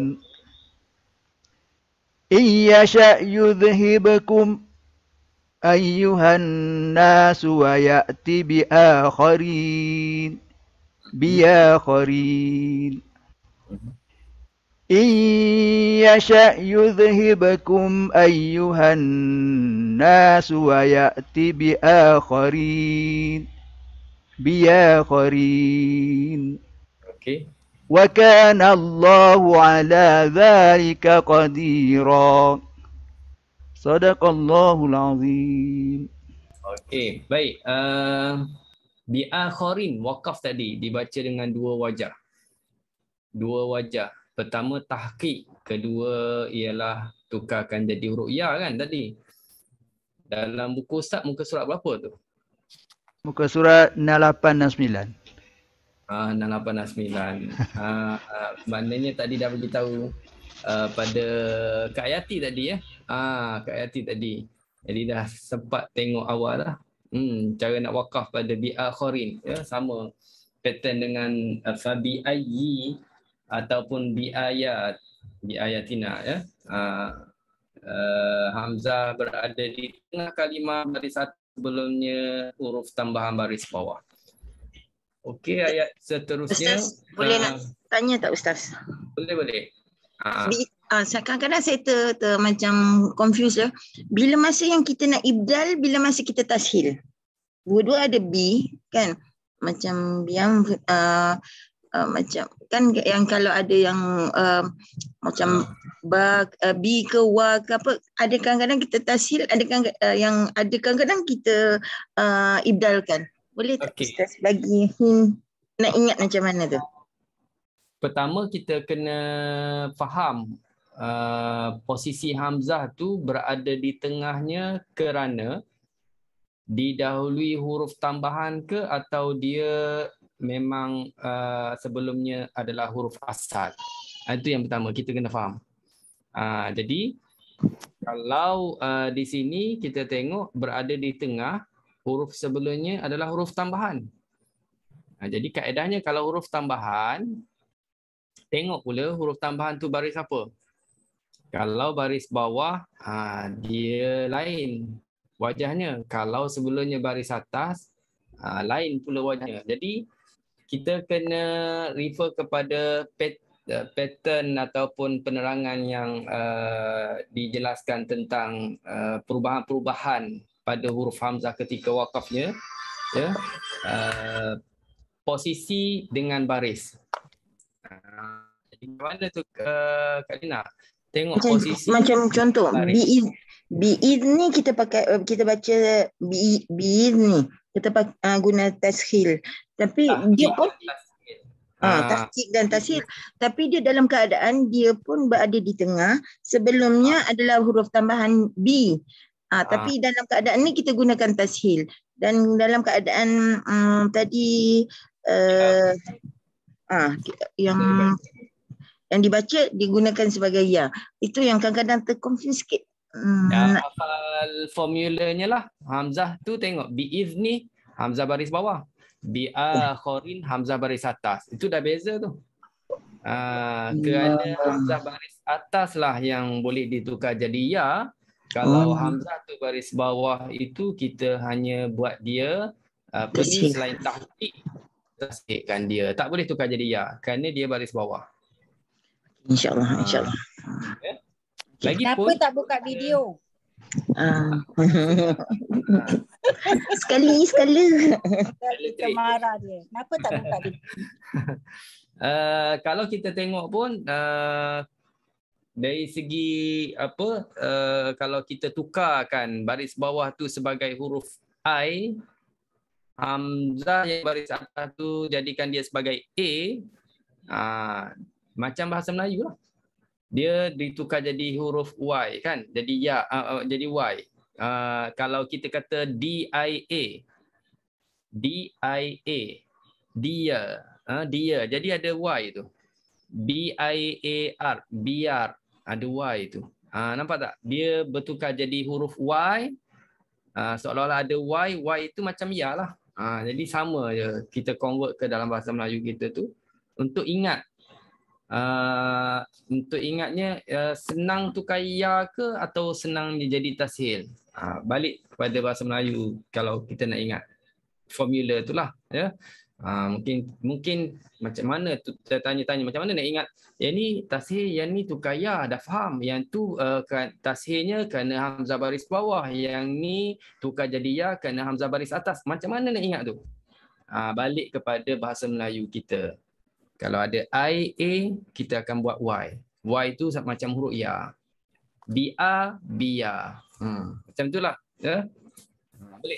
إن يشأ يذهبكم أيها الناس ويأتي بآخرين بآخرين إن يشأ يذهبكم أيها الناس ويأتي بآخرين بآخرين Okay. وكان الله على ذلك قديرا صدق الله العظيم. Okey, baik. Uh, biakhirin wakaf tadi dibaca dengan dua wajah. Dua wajah. Pertama tahqiq, kedua ialah tukarkan jadi huruf ya kan tadi. Dalam buku Ustaz muka surat berapa tu? Muka surat enam lapan enam sembilan. Ah enam lapan enam sembilan. Ah uh, maknanya tadi dah beritahu uh, pada Kak Yati tadi ya. Ah Kak Yati tadi. Jadi dah sempat tengok awal lah. Hmm cara nak wakaf pada biakhirin ya, sama pattern dengan uh, fabi ayyi ataupun bi ayat bi ayatina ya. Uh, uh, Hamzah berada di tengah kalimah baris satu, sebelumnya huruf tambahan baris bawah. Okey, ayat seterusnya. Ustaz, boleh uh, nak tanya tak Ustaz? Boleh boleh. Uh, Bi, uh, kadang-kadang saya ter, ter, macam confused lah. Bila masa yang kita nak ibdal, bila masa kita tashil. Dua-dua ada bi kan? Macam yang uh, uh, macam kan yang kalau ada yang uh, macam ba, uh, B ke wa ke apa, ada kadang-kadang kita tashil, ada kadang uh, yang ada kadang-kadang kita uh, ibdalkan. Boleh tak okay. Ustaz bagi hmm, nak ingat macam mana tu? Pertama kita kena faham uh, posisi hamzah tu berada di tengahnya kerana didahului huruf tambahan ke atau dia memang uh, sebelumnya adalah huruf asal. Itu yang pertama kita kena faham. Uh, jadi kalau uh, di sini kita tengok berada di tengah, huruf sebelumnya adalah huruf tambahan. Uh, jadi kaedahnya kalau huruf tambahan, tengok pula huruf tambahan tu baris apa. Kalau baris bawah, uh, dia lain wajahnya. Kalau sebelumnya baris atas, uh, lain pula wajahnya. Jadi kita kena refer kepada pat, uh, pattern ataupun penerangan yang uh, dijelaskan tentang uh, perubahan-perubahan pada huruf hamzah ketika wakafnya, ya, uh, posisi dengan baris. Uh, jadi mana tu uh, Kak Lina? Tengok macam, posisi macam contoh bi'iz bi'iz ni kita pakai kita baca bi bi'iz ni kita pakai, uh, guna tashil, tapi ah, dia pun ah tasjid dan tashil, tapi dia dalam keadaan dia pun berada di tengah, sebelumnya ah. adalah huruf tambahan B. Ah, ah tapi dalam keadaan ni kita gunakan tashil, dan dalam keadaan um, tadi uh, ah yang yang dibaca digunakan sebagai ya. Itu yang kadang-kadang terkonfuse sikit. Hmm. Ya, hafal formulanya lah. Hamzah tu tengok bi'izni hamzah baris bawah. Bi'akhirin hamzah baris atas. Itu dah beza tu. Uh, kerana hamzah baris atas lah yang boleh ditukar jadi ya. Kalau oh. hamzah tu baris bawah itu kita hanya buat dia apa ni, selain tahqiq, tasdikkan dia. Tak boleh tukar jadi ya kerana dia baris bawah. InsyaAllah, insyaAllah. Ya. Kenapa tak buka video? Uh. sekali, sekali. Kita marah dia. Kenapa tak buka video? uh, kalau kita tengok pun, uh, dari segi apa, uh, kalau kita tukarkan baris bawah tu sebagai huruf I, hamzah yang baris atas tu jadikan dia sebagai A, uh, macam bahasa Melayu lah. Dia ditukar jadi huruf Y kan. Jadi ya, uh, uh, jadi Y. Uh, kalau kita kata D I A. D I A. Dia. Uh, dia. Jadi ada Y tu. B I A R. Biar. Ada Y tu. Uh, nampak tak? Dia bertukar jadi huruf Y. Uh, seolah-olah ada Y. Y itu macam ya lah. Uh, jadi sama je. Kita convert ke dalam bahasa Melayu kita tu. Untuk ingat. Uh, untuk ingatnya uh, senang tukar ya ke atau senang dia jadi tashil. Uh, balik kepada bahasa Melayu kalau kita nak ingat formula itulah ya. Uh, mungkin mungkin macam mana tu tanya-tanya macam mana nak ingat yang ni tashil, yang ni tukar ya, dah faham. Yang tu uh, tashilnya kerana hamzah baris bawah, yang ni tukar jadi ya kerana hamzah baris atas. Macam mana nak ingat tu? Uh, balik kepada bahasa Melayu kita. Kalau ada I, A, kita akan buat Y. Y itu macam huruf ya. B, A, Bia. Hmm. Macam itulah. Ya? Boleh.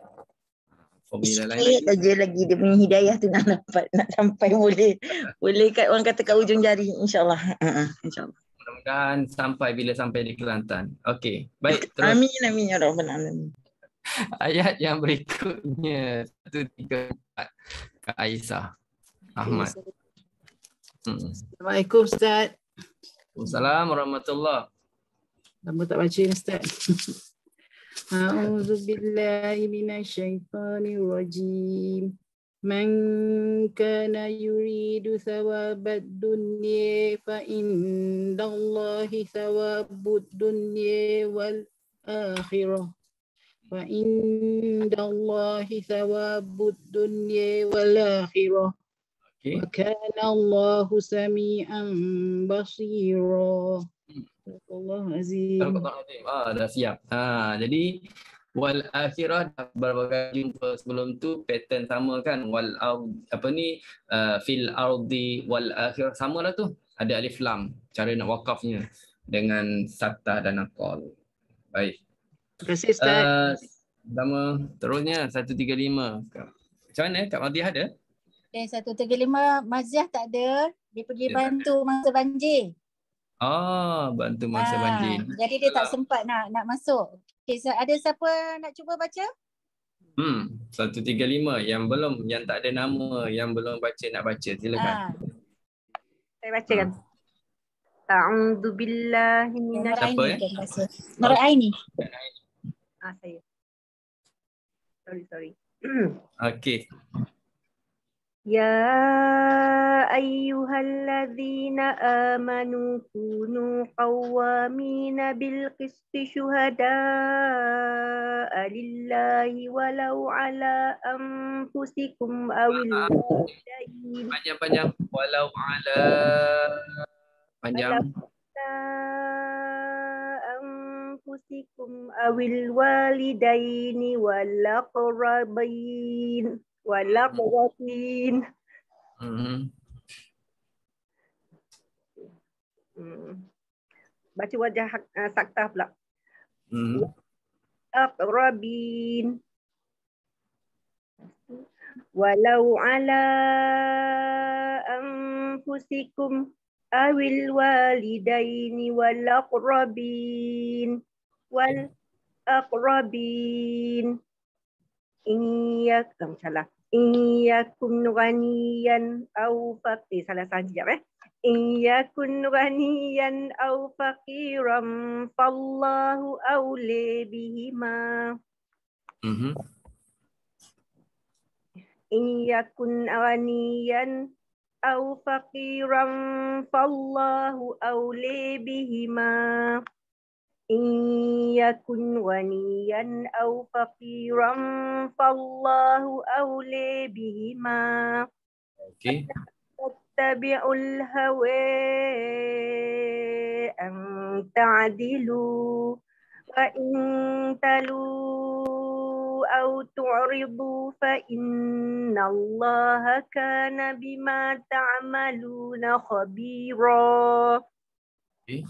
Formula lain. Sikit aja lagi dia punya hidayah tu nak dapat. Nak sampai boleh. Boleh kat orang kata kat ujung jari. InsyaAllah. Uh-huh. InsyaAllah. Mudah-mudahan sampai bila sampai di Kelantan. Okey. Baik. Terus. Amin. Amin. Ya Rabbal Alamin. Ayat yang berikutnya. satu, tiga, empat. Kak Aisyah Ahmad. Hmm. Assalamualaikum Ustaz. Waalaikumsalam warahmatullahi. Lama tak baca ni Ustaz. A'udzu billahi minasyaitonir rajim. Man kana yuridu thawabad dunya fa indallahi thawabud dunya wal akhirah. Fa indallahi thawabud dunya wal akhirah. Wa kana Allahu sami'an basira. Allahu azim. Ah, dah siap. Ha, jadi wal akhirah berbagai jumpa sebelum tu pattern sama kan, wal apa ni uh, fil ardi wal akhirah sama lah tu, ada alif lam cara nak wakafnya dengan saktah dan aqal. Baik. Terima kasih Ustaz. Uh, Sama terusnya seratus tiga puluh lima. Macam mana Kak Madiah ada? Okay, seratus tiga puluh lima Maziah tak ada. Dia pergi Dia bantu masa banjir. Ah, bantu masa Ah, banjir. jadi dia tak sempat nak nak masuk. Okay, so ada siapa nak cuba baca? Hmm, seratus tiga puluh lima yang belum, yang tak ada nama, yang belum baca nak baca, silakan. Ah. Saya bacakan. A'udzu billahi minasy Siapa eh? Nur Aini. Ah, saya. Sorry, sorry. Okey. Ya ayyuhalladzina amanu kunu qawwamina bil qisti syuhada'a lillahi walau ala anfusikum awil walidain. Panjang-panjang. Walau ala panjang. Anfusikum awil walidaini wal aqrabin wal aqrabin. Hmm. Hmm. Baca wajah uh, saktah pula. Hmm. Aqrabin walau ala anfusikum awil walidaini wal aqrabin wal aqrabin iyyakum salah iyyakum ghaniyan aw faqir salah saja eh iyyakum ghaniyan aw faqiran fallahu awli bihima. Mhm. Iyyakum ghaniyan aw faqiran fallahu awli bihima. Iyyakum ghaniyan aw faqiran fallahu awli bihima. Okey. Tattabi'ul hawa an ta'dilu wa in talu aw tu'ridu fa innallaha kana bima ta'maluna khabira. Okay.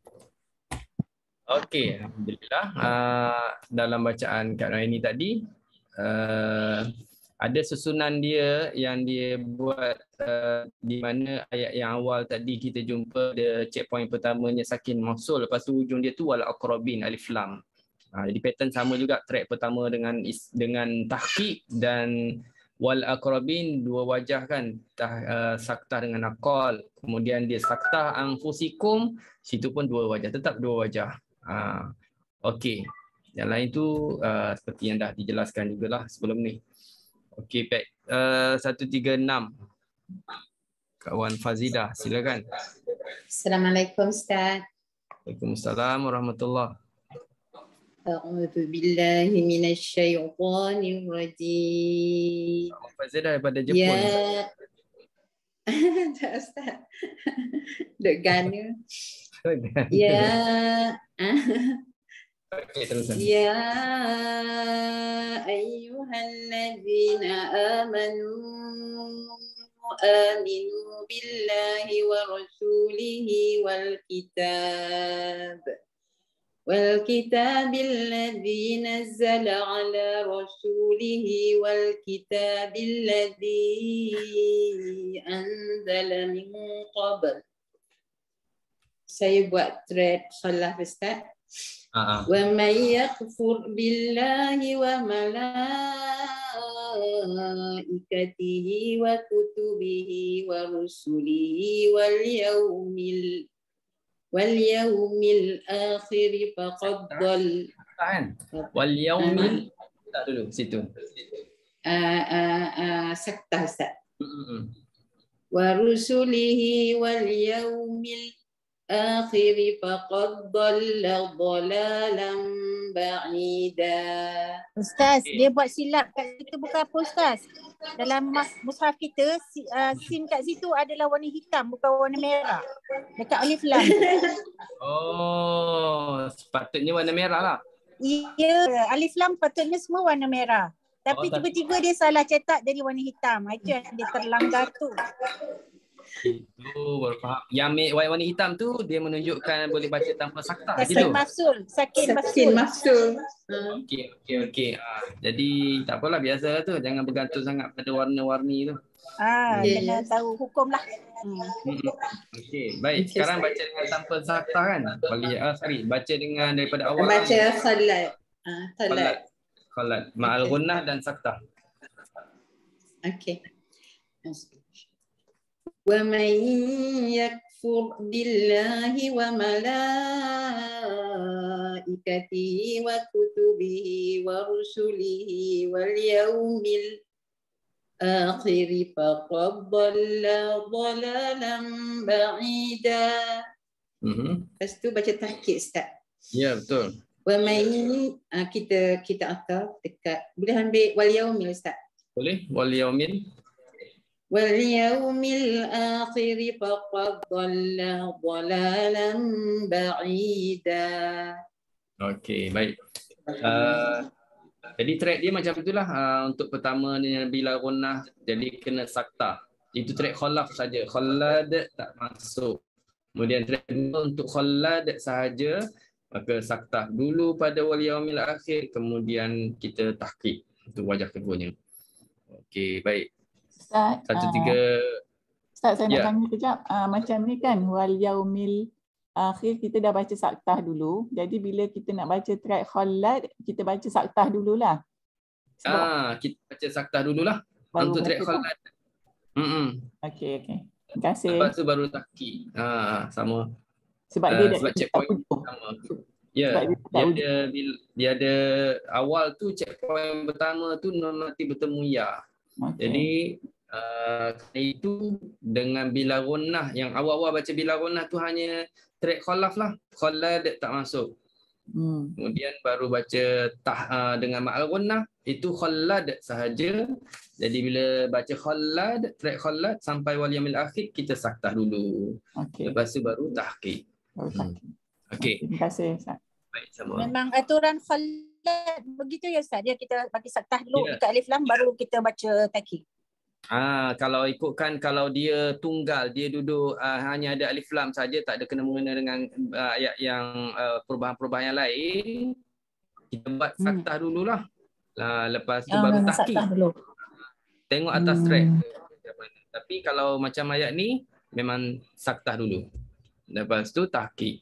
Okey, alhamdulillah. Uh, dalam bacaan Kak Raini tadi uh, ada susunan dia yang dia buat uh, di mana ayat yang awal tadi kita jumpa ada checkpoint pertamanya sakin mausul, lepas tu ujung dia tu wal aqrabin alif lam. Uh, jadi pattern sama juga, track pertama dengan dengan tahqiq dan wal aqrabin dua wajah kan, tah, uh, saktah dengan aqal, kemudian dia saktah anfusikum, situ pun dua wajah, tetap dua wajah. Uh, Okey, yang lain tu uh, seperti yang dah dijelaskan jugalah sebelum ni. Okey, baik. Uh, seratus tiga puluh enam. Kawan Fazidah, silakan. Assalamualaikum Ustaz. Waalaikumsalam warahmatullahi. A'udzu billahi minasyaitonir rajim. Fazidah daripada Jepun. Ya. Tak Ustaz. Dek Gana. Ya. Okey, teruskan. Ya ayyuhalladzina amanu aminu billahi wa rasulihi wal kitab wal kitabil ladzi nazzala ala rasulihi wal kitabil ladzi anzala min qabl. Saya buat thread salah Ustaz. Uh-huh. Wa may yakfur billahi wa malaikatihi wa kutubihi wa rusulihi wal yaumil wal yaumil akhir faqad dhal. Wal yaumil tak dulu situ. Ah ah ah sakta Ustaz. Mm-hmm. Wa rusulihi wal yaumil akhir faqad dhalla dhalalan ba'ida. Ustaz, dia buat silap kat situ bukan apa Ustaz? Dalam mushaf kita uh, sin kat situ adalah warna hitam bukan warna merah. Dekat alif lam. Oh, sepatutnya warna merah lah. Ya, alif lam patutnya semua warna merah. Tapi Oh, tapi- tiba-tiba dia salah cetak jadi warna hitam. Itu yang dia terlanggar tu. Itu baru faham. Yang ambil warna hitam tu dia menunjukkan boleh baca tanpa sakta Sakin gitu. mafsul. Sakin Sakin mafsul. mafsul. Okey, okey, okey. Ah, jadi tak apalah, biasalah tu. Jangan bergantung sangat pada warna-warni tu. Ah, Hmm. kena tahu hukum lah. Hmm. Hmm. Okey, baik. Sekarang baca dengan tanpa sakta kan? Balik ah, sorry, baca dengan daripada awal. Baca khalat. Ah, Khalat. khalat. Khalat. Ma'al gunnah dan sakta. Okey. Wa man yakfur billahi wa malaikatihi wa kutubihi wa rusulihi wal yaumil akhir faqad dhalla dhalalan ba'ida. Mhm. Lepas tu baca tahqiq Ustaz. Ya, betul. Wa man ah, kita kita atau dekat boleh ambil wal yaumil Ustaz. Boleh? Wal yaumil. Wal yaumil akhir faqad dhalla dhalalan ba'ida. Okey, baik. Uh, jadi track dia macam itulah. Uh, untuk pertama ni bila gunnah, jadi kena sakta. Itu track khalaf saja. Khalad tak masuk. Kemudian track dua untuk khalad sahaja, maka sakta dulu pada wal yaumil akhir, kemudian kita tahqiq. Itu wajah keduanya. Okey, baik. Ustaz, Satu ah, tiga. Ustaz saya Ya. nak tanya kejap. Uh, macam ni kan wal yaumil akhir kita dah baca saktah dulu. Jadi bila kita nak baca track khalat, kita baca saktah dululah. Ah, kita baca sakta dululah Baru untuk baca track tak? khalat. Hmm. Okey, okey. Terima kasih. Lepas tu baru tahqiq. Ah, sama. Sebab Ah, dia dah sebab dia tak checkpoint hujung. sama. Ya, Sebab dia dia, tak ada bil- dia ada awal tu checkpoint pertama tu nun mati bertemu ya. Okey. Jadi uh, itu dengan bila gunnah, yang awal-awal baca bila gunnah tu hanya track khalaf lah. Khalad tak masuk. Hmm. Kemudian baru baca tah uh, dengan ma'al gunnah, itu khalad sahaja. Jadi bila baca khalad, track khalad sampai wal yaumil akhir, kita saktah dulu. Okey. Lepas tu baru tahqiq. Baru tahqiq. Okey. Terima kasih Ustaz. Baik, sama. Memang aturan khalat begitu ya Ustaz. Dia kita bagi saktah dulu Ya. dekat alif lam baru kita baca tahqiq. Ah, kalau ikutkan kalau dia tunggal, dia duduk uh, hanya ada alif lam saja, tak ada kena mengena dengan uh, ayat yang uh, perubahan-perubahan yang lain, kita buat saktah hmm. dululah. Uh, lepas tu Ah, baru memang tahqiq. saktah dulu. Tengok atas Hmm. track. Tapi kalau macam ayat ni memang saktah dulu. Lepas tu tahqiq.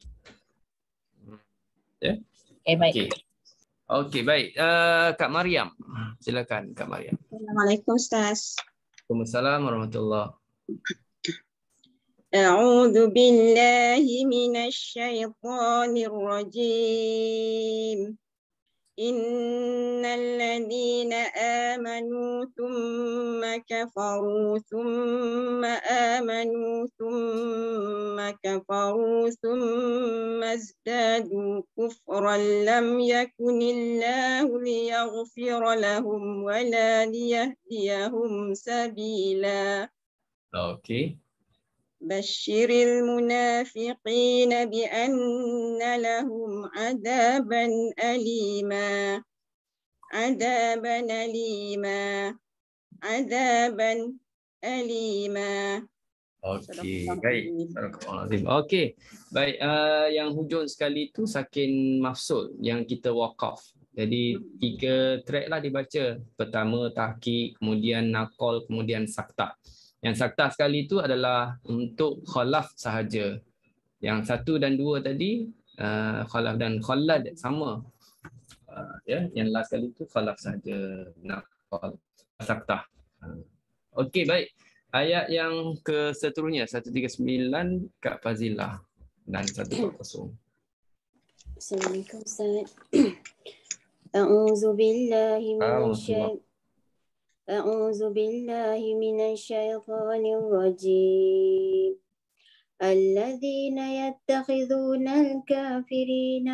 Ya. Okay, baik. Okey. Okey, baik. Uh, Kak Mariam. Silakan Kak Mariam. Assalamualaikum Ustaz. Waalaikumsalam warahmatullahi. أعوذ بالله من الشيطان الرجيم إن الذين آمنوا ثم كفروا ثم آمنوا ثم كفروا ثم ازدادوا كفرا لم يكن الله ليغفر لهم ولا ليهديهم سبيلا. Okey. بشر المنافقين بأن لهم عذابا أليما عذابا أليما عذابا أليما. Okey, baik. Astagfirullahalazim. Okey. Baik, uh, yang hujung sekali tu sakin mafsul yang kita waqaf. Jadi tiga track lah dibaca. Pertama tahqiq, kemudian naqal, kemudian sakta. Yang sakta sekali tu adalah untuk khalaf sahaja. Yang satu dan dua tadi uh, khalaf dan khalad sama. Uh, ya, yang last kali tu khalaf sahaja, naqal, sakta. Uh, Okey, baik. Ayat yang ke seterusnya seratus tiga puluh sembilan Kak Fazilah dan seratus empat puluh. Assalamualaikum Ustaz. A'udzu billahi minasyaitonir أعوذ بالله من الشيطان الرجيم الذين يتخذون الكافرين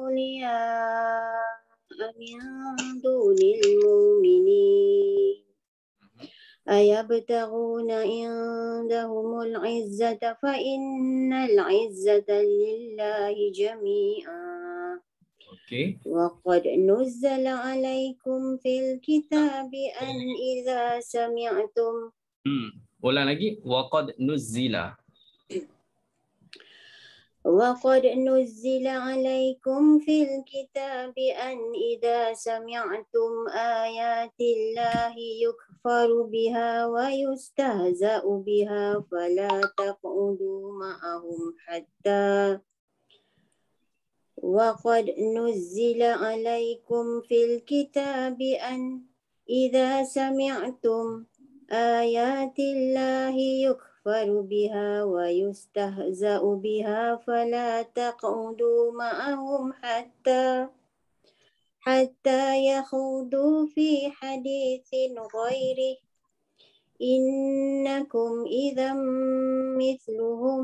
أولياء من دون المؤمنين أيبتغون عندهم العزة فإن العزة لله جميعا Okay. وقد نزل عليكم في الكتاب أن إذا سمعتم. Hmm. Ulang lagi. Waqad nuzzila. وقد نزل عليكم في الكتاب أن إذا سمعتم آيات الله يكفر بها ويستهزأ بها فلا تقعدوا معهم حتى وقد نزل عليكم في الكتاب أن إذا سمعتم آيات الله يكفر بها ويستهزأ بها فلا تقعدوا معهم حتى حتى يخوضوا في حديث غيره إنكم إذا مثلهم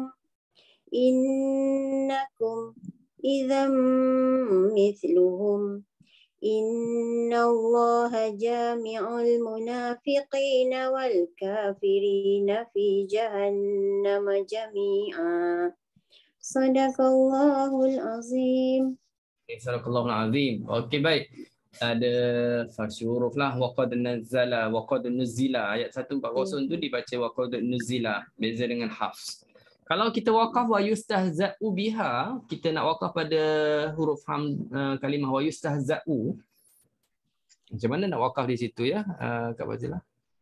إنكم إذا مثلهم إن الله جامع المنافقين والكافرين في جهنم جميعا صدق الله العظيم. Sadaqallahul azim. Okey, baik. Ada farsi huruf lah. Waqad nazzala, waqad nuzila. Ayat seratus empat puluh tu dibaca waqad nuzila. Beza dengan hafs. Kalau kita wakaf wa yustahza'u biha, kita nak wakaf pada huruf ham uh, kalimah wa yustahza'u. Macam mana nak wakaf di situ ya, uh, Kak Fazilah?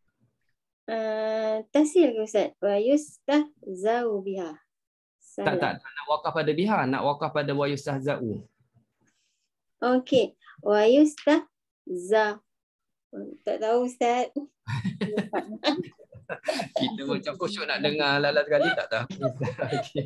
Uh, tasir ke Ustaz? Wa yustahza'u biha. Tak, tak, tak nak wakaf pada biha, nak wakaf pada wa yustahza'u. Okey, wa yustahza. Tak tahu Ustaz. Kita macam khusyuk nak dengar lala sekali tak tahu. Okay.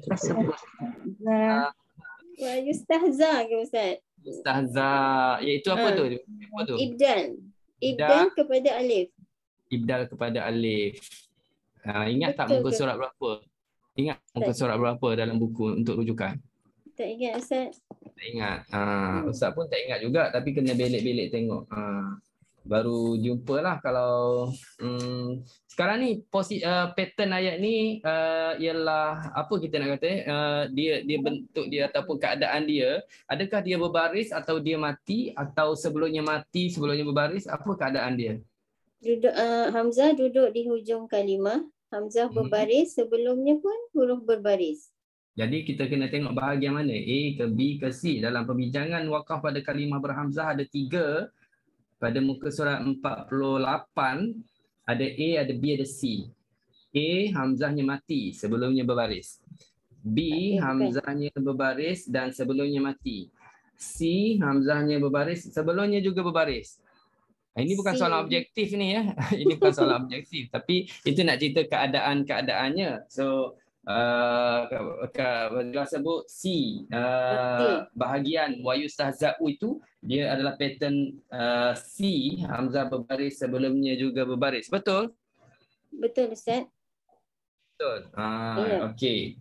Wa yustahza ke Ustaz? Yustahza. Iaitu apa Ha. tu? Apa tu? Ibdal. Ibdal kepada alif. Ibdal kepada alif. Ha, ingat tak Betul muka ke? surat berapa? Ingat muka Tak. surat berapa dalam buku untuk rujukan? Tak ingat Ustaz. Tak ingat. Ha, Ustaz pun tak ingat juga tapi kena belik-belik tengok. Ha, baru jumpalah kalau hmm, sekarang ni posi, uh, pattern ayat ni uh, ialah apa kita nak kata uh, dia dia bentuk dia ataupun keadaan dia, adakah dia berbaris atau dia mati atau sebelumnya mati sebelumnya berbaris, apa keadaan dia? Duduk uh, Hamzah duduk di hujung kalimah. Hamzah Hmm. berbaris, sebelumnya pun huruf berbaris. Jadi kita kena tengok bahagian mana, A ke B ke C. Dalam perbincangan wakaf pada kalimah berhamzah ada tiga. Pada muka surat empat puluh lapan ada A, ada B, ada C. A hamzahnya mati, sebelumnya berbaris. B hamzahnya berbaris dan sebelumnya mati. C hamzahnya berbaris, sebelumnya juga berbaris. Ini bukan C. soalan objektif ni ya. Ini bukan soalan objektif, tapi itu nak cerita keadaan-keadaannya. So Uh, Kak Fazilah sebut C, uh, bahagian wa yustahza'u itu dia adalah pattern uh, C, hamzah berbaris sebelumnya juga berbaris. Betul? Betul Ustaz. Betul. Uh, Ya. Okey.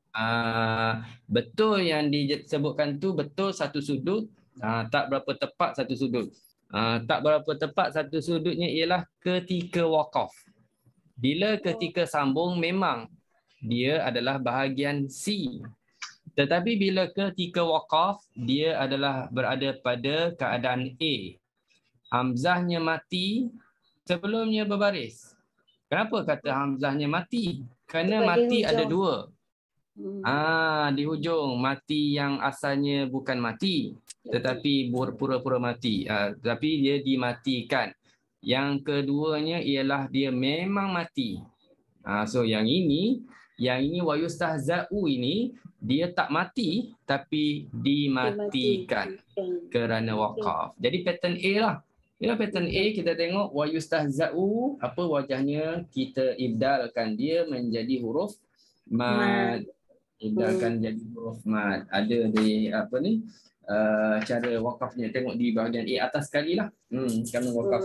Uh, betul yang disebutkan tu betul satu sudut, uh, tak berapa tepat satu sudut. Uh, tak berapa tepat satu sudutnya ialah ketika wakaf. Bila ketika sambung memang dia adalah bahagian C. Tetapi bila ketika wakaf, dia adalah berada pada keadaan A. Hamzahnya mati, sebelumnya berbaris. Kenapa kata hamzahnya mati? Kerana Sebab mati di ada hujung. dua. Hmm. Ah, di hujung. Mati yang asalnya bukan mati, tetapi pura-pura mati. Ah, tapi dia dimatikan. Yang keduanya ialah dia memang mati. Ah, so yang ini Yang ini wa yustahza'u ini dia tak mati tapi dimatikan kerana wakaf. Jadi pattern A lah. Bila pattern A kita tengok wa yustahza'u, apa wajahnya, kita ibdalkan dia menjadi huruf mad. Ibdalkan jadi huruf mad. Ada di apa ni? Uh, cara wakafnya, tengok di bahagian A atas sekali lah. Hmm, kerana wakaf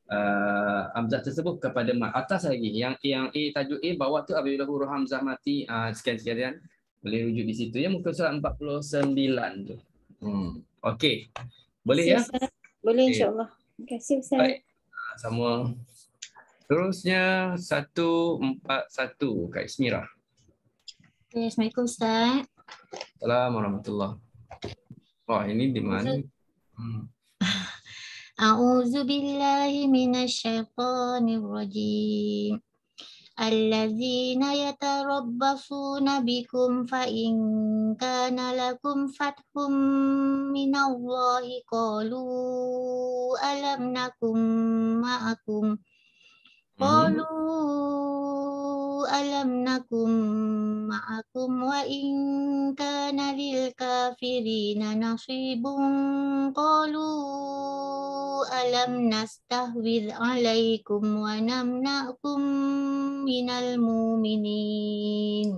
uh, hamzah tersebut kepada mat. Atas lagi, yang yang A, tajuk A, bawah tu apabila huruf hamzah mati. Uh, sekian-sekian boleh rujuk di situ ya, muka surat empat puluh sembilan tu. Hmm. Okey. Boleh ya? Boleh Okay. insya-Allah. Terima kasih Ustaz. Baik. Uh, sama. Terusnya satu empat satu Kak Ismirah. Okay, Assalamualaikum Ustaz. Assalamualaikum warahmatullahi. Wah, ini di mana? Hmm. A'udzu billahi minasyaitonir rajim. Allazina yatarabbasuna bikum fa in kana lakum fathum minallahi qalu alam nakum ma'akum qalu alam nakum ma'akum wa in kana lil kafirina nasibun qalu alam nastahwidh alaikum wa namna'kum minal mu'minin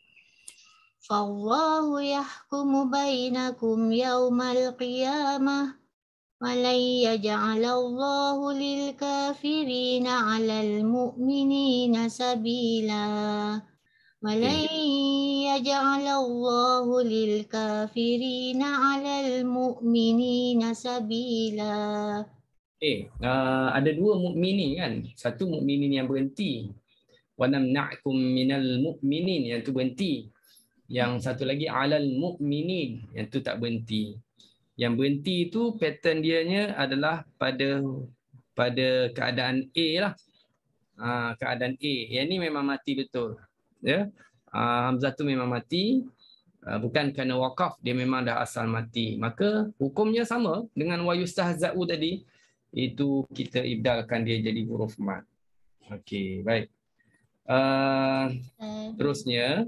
fallahu yahkumu bainakum yawmal qiyamah walan yaj'alallahu lil kafirina 'alal mu'minina sabila walan yaj'alallahu lil kafirina 'alal mu'minina sabila. Okay, uh, ada dua mukminin kan. Satu mukminin yang berhenti. Wa namna'kum minal mu'minin, yang tu berhenti. Yang satu lagi alal mu'minin, yang tu tak berhenti. Yang berhenti tu pattern dianya adalah pada pada keadaan A lah. Uh, keadaan A. Yang ni memang mati betul. Ya. Uh, Hamzah tu memang mati. Uh, bukan kerana wakaf, dia memang dah asal mati. Maka hukumnya sama dengan wa yustahza'u tadi. Itu kita ibdalkan dia jadi huruf mat. Okey, baik. Uh, terusnya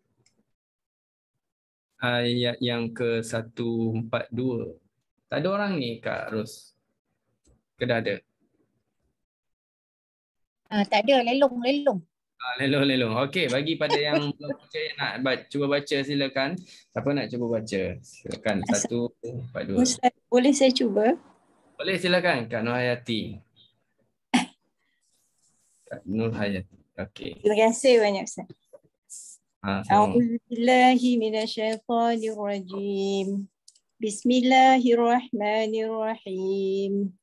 ayat yang ke seratus empat puluh dua. Tak ada orang ni Kak Ros? Ke dah ada? Ah, tak ada, lelong, lelong. Ah, lelong, lelong. Okey, bagi pada yang belum baca, yang nak baca, cuba baca silakan. Siapa nak cuba baca? Silakan. seratus empat puluh dua. Ustaz, boleh saya cuba? Boleh silakan Kak Nur Hayati. Kak Nur Hayati. Okey. Terima kasih banyak Ustaz. Ha, A'udzubillahi minasyaitonirrajim. Bismillahirrahmanirrahim.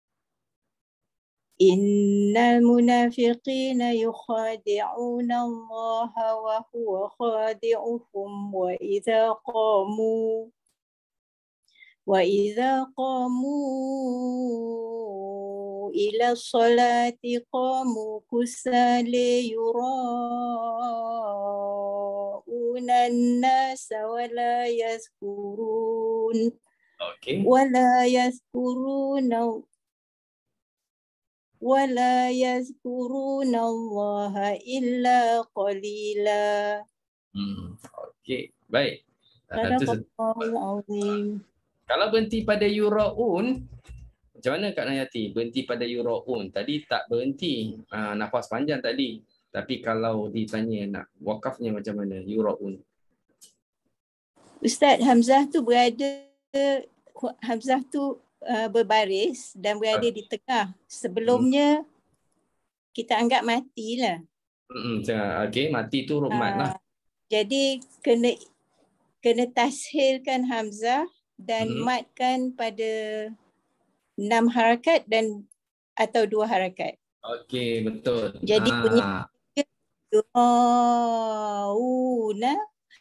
Innal munafiqina yukhadi'una Allah wa huwa khadi'uhum wa idza qamu وَإِذَا قَامُوا إِلَى الصَّلَاةِ قَامُوا كُسَالَى يُرَاءُونَ النَّاسَ وَلَا يَذْكُرُونَ وَلَا يَذْكُرُونَ وَلَا يَذْكُرُونَ اللَّهَ إِلَّا قَلِيلًا. Hmm. Okey, baik. Sadaqallahul azim. Kalau berhenti pada yura'un, macam mana Kak Nayati? Berhenti pada yura'un. Tadi tak berhenti. Uh, nafas panjang tadi. Tapi kalau ditanya nak wakafnya macam mana? Yura'un. Ustaz, Hamzah tu berada, Hamzah tu uh, berbaris dan berada uh. di tengah. Sebelumnya, hmm. kita anggap matilah. Hmm, Okey, mati tu huruf mat lah. Jadi, kena kena tashilkan Hamzah dan hmm. matkan pada enam harakat dan atau dua harakat. Okey, betul. Jadi ha. bunyi yurauna,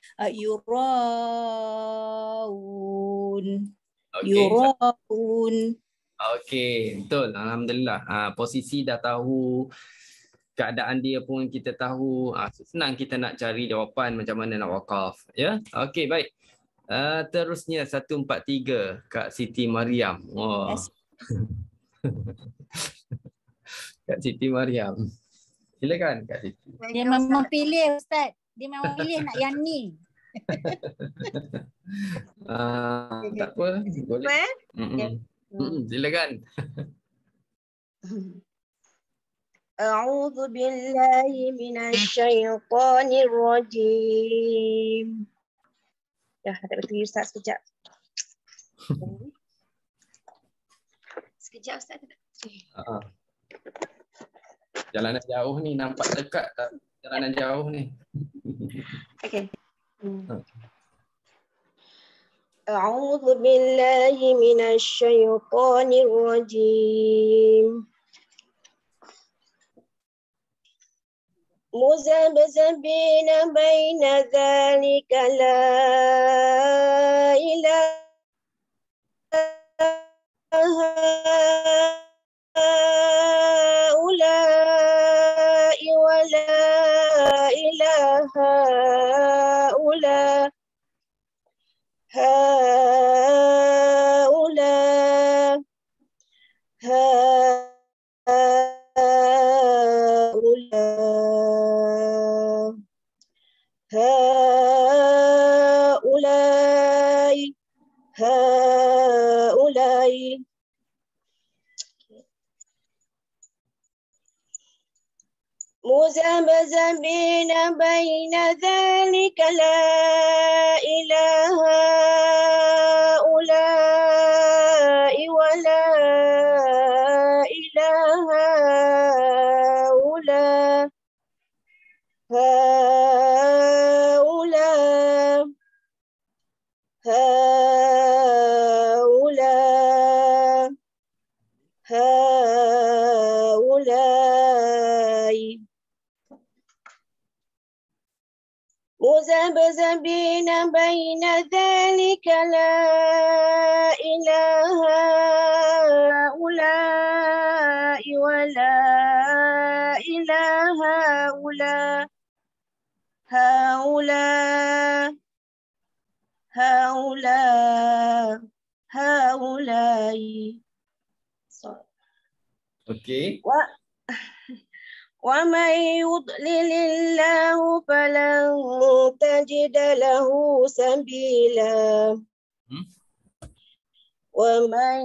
yuraun, yuraun. Okey, betul. Alhamdulillah. Ha, posisi dah tahu, keadaan dia pun kita tahu. Ha, senang kita nak cari jawapan macam mana nak wakaf. Ya, okey, baik. Uh, terusnya seratus empat puluh tiga Kak Siti Mariam. Wah. Wow. Kak Siti Mariam. Silakan Kak Siti. Dia memang pilih Ustaz. Dia memang pilih nak yang ni. uh, tak apa. Boleh. Mm-mm. Mm-mm. Silakan. A'udzu billahi minasyaitonir rajim. Dah, tak betul Ustaz sekejap. Sekejap Ustaz. Uh-huh. Jalanan jauh ni, nampak dekat tak? Jalanan jauh ni. Okey. A'udzu billahi minasyaitonir rajim. مذبذبين بين ذلك لا إله هؤلاء هؤلاء هؤلاء هؤلاء هؤلاء مذبذبين بين ذلك لا إله هؤلاء ولا إله هؤلاء هؤلاء هؤلاء هؤلاء مذبذبين بين ذلك لا إله هؤلاء ولا إله هؤلاء هؤلاء هؤلاء هؤلاء Okey. ومن يضلل الله فلن تجد له سبيلا ومن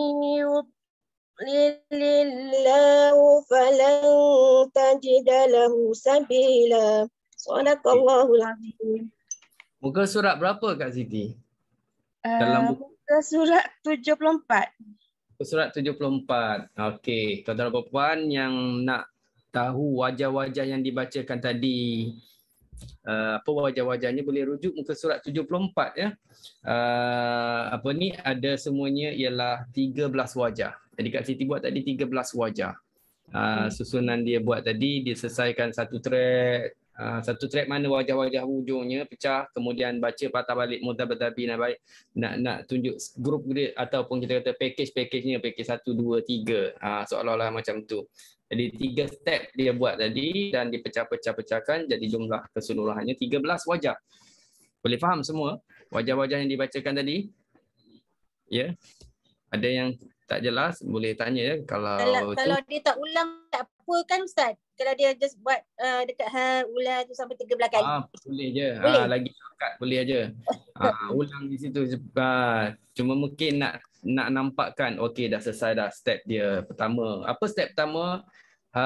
يضلل الله فلن تجد له سبيلا Sadaqallahul Azim. Muka surat berapa Kak Siti? Uh, Dalam buku muka surat tujuh puluh empat. muka surat tujuh puluh empat. Okey, tuan-tuan dan puan yang nak tahu wajah-wajah yang dibacakan tadi, uh, apa wajah-wajahnya, boleh rujuk muka surat tujuh puluh empat ya. Uh, apa ni, ada semuanya ialah tiga belas wajah. Jadi Kak Siti buat tadi tiga belas wajah. Uh, susunan dia buat tadi, dia selesaikan satu track. Uh, satu track mana wajah-wajah hujungnya pecah, kemudian baca patah balik mudzabbadzabi nak baik, nak nak tunjuk grup dia ataupun kita kata package-package-nya, package satu, dua, tiga, uh, seolah-olah macam tu. Jadi tiga step dia buat tadi dan dipecah-pecah-pecahkan, jadi jumlah keseluruhannya tiga belas wajah. Boleh faham semua wajah-wajah yang dibacakan tadi? Ya. Yeah. Ada yang tak jelas boleh tanya ya. Kalau Kalau, tu, kalau dia tak ulang tak apa kan Ustaz? Kalau dia just buat uh, dekat ha ulang tu sampai tiga belas kali. Ah, boleh je. Boleh? Ah, lagi shortcut boleh aja. Ah, ulang di situ. Ah, cuma mungkin nak nak nampakkan okey dah selesai dah step dia pertama. Apa step pertama? Ha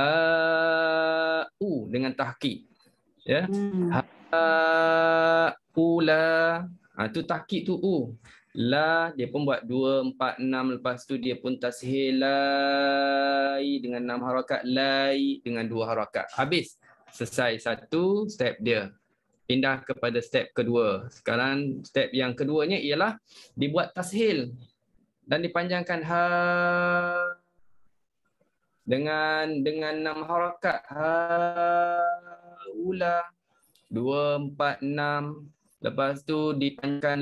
u dengan tahqiq. Ya. Hmm. Ha ula. Ah, tu tahqiq tu u. La dia pun buat dua, empat, enam, lepas tu dia pun tashil lai dengan enam harakat, lai dengan dua harakat. Habis. Selesai satu step dia. Pindah kepada step kedua. Sekarang step yang keduanya ialah dibuat tashil dan dipanjangkan ha dengan dengan enam harakat. Ha ula dua, empat, enam. Lepas tu dipanjangkan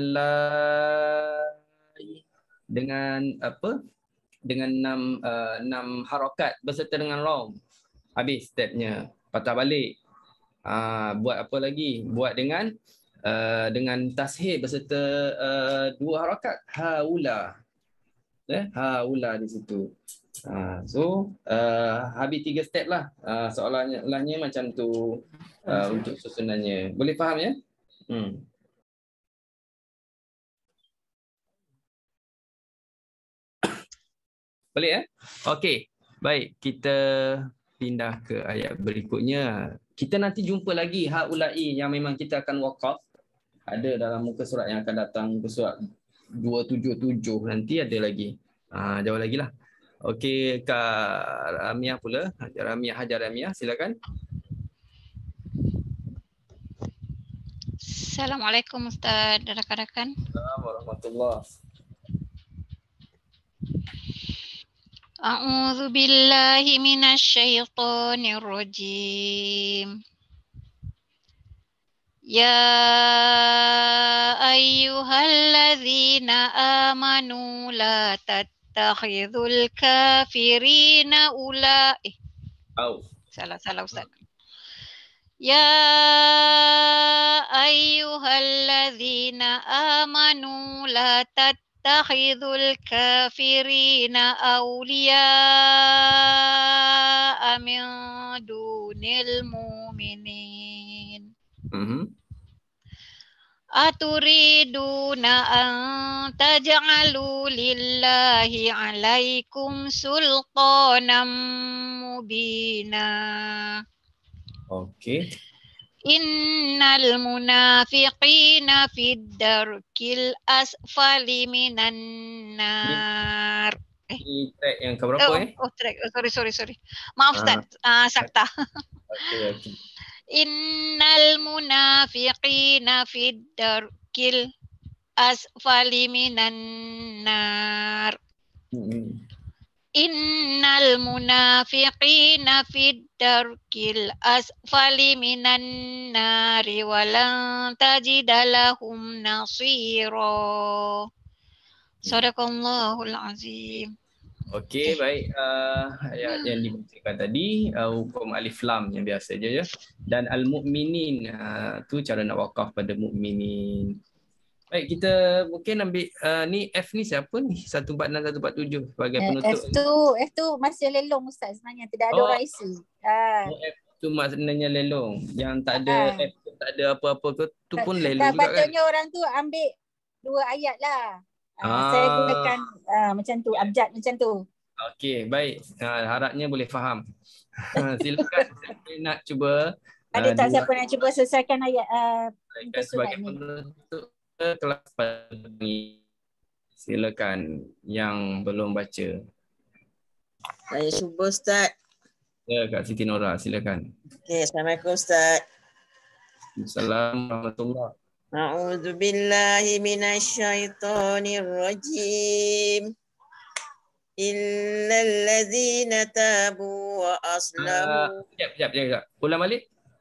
lai dengan apa? Dengan enam uh, enam harakat berserta dengan rom. Habis stepnya. Patah balik. Uh, buat apa lagi? Buat dengan uh, dengan tashil berserta uh, dua harakat. Haula. Eh, haula di situ. Uh, so uh, habis tiga step lah. Uh, soalannya macam tu uh, untuk susunannya. Boleh faham ya? Hmm. Boleh ya? Okey. Baik, kita pindah ke ayat berikutnya. Kita nanti jumpa lagi haulai yang memang kita akan wakaf. Ada dalam muka surat yang akan datang, muka surat dua tujuh tujuh nanti ada lagi. Ha, jauh lagi lah. Okey, Kak Ramiah pula. Ramiah Hajar Ramiah, silakan. Assalamualaikum Ustaz dan rakan-rakan. Assalamualaikum warahmatullahi wabarakatuh. A'udzu billahi minasyaitonir rajim. Ya ayyuhalladzina amanu la tattakhidhul kafirina ula eh. Oh. Salah salah Ustaz. Ya ayyuhalladzina amanu la tattakhidhul kafirina awliya'a min dunil mu'minin. Mhm. Aturiduna an taj'alu lillahi alaikum sultanan mubina. Okey. Innal munafiqina fid darkil asfali minan nar. Eh, Ini track yang keberapa oh, eh? oh, track. Oh, sorry, sorry, sorry. Maaf, Ah. Ustaz. Uh, sakta. Okey, okey. Innal munafiqina fid darkil asfali minan nar. Hmm. Innal munafiqina fid darkil asfali minan nari walan tajida lahum nasira. Sadaqallahul azim. Okey, baik. Uh, ayat yang dibacakan tadi uh, hukum alif lam yang biasa je ya. Dan al-mu'minin uh, tu cara nak wakaf pada mukminin. Baik, kita mungkin ambil uh, ni F ni siapa ni? satu empat enam satu empat tujuh sebagai Eh, penutup. F tu F tu masih lelong Ustaz sebenarnya, tidak ada Oh. orang isi. Ah. Oh, F tu maknanya lelong. Yang tak ada Ah. F tu tak ada apa-apa tu, tu pun lelong Tak, juga kan? patutnya orang tu ambil dua ayat lah. Ah, Ah. Saya gunakan ah, macam tu, abjad macam tu. Okey, baik. Uh, harapnya boleh faham. Silakan siapa nak cuba. Ada uh, tak dua siapa nak cuba selesaikan ayat uh, muka ayat surat sebagai ni? penutup kelas pada ini. Silakan yang belum baca. Saya cuba Ustaz. Ya, Kak Siti Nora, silakan. Okey, Assalamualaikum Ustaz. Assalamualaikum warahmatullahi. A'udzu billahi minasyaitonir rajim. Illal ladzina tabu wa Uh, aslahu. sekejap, sekejap, sekejap. Ulang balik.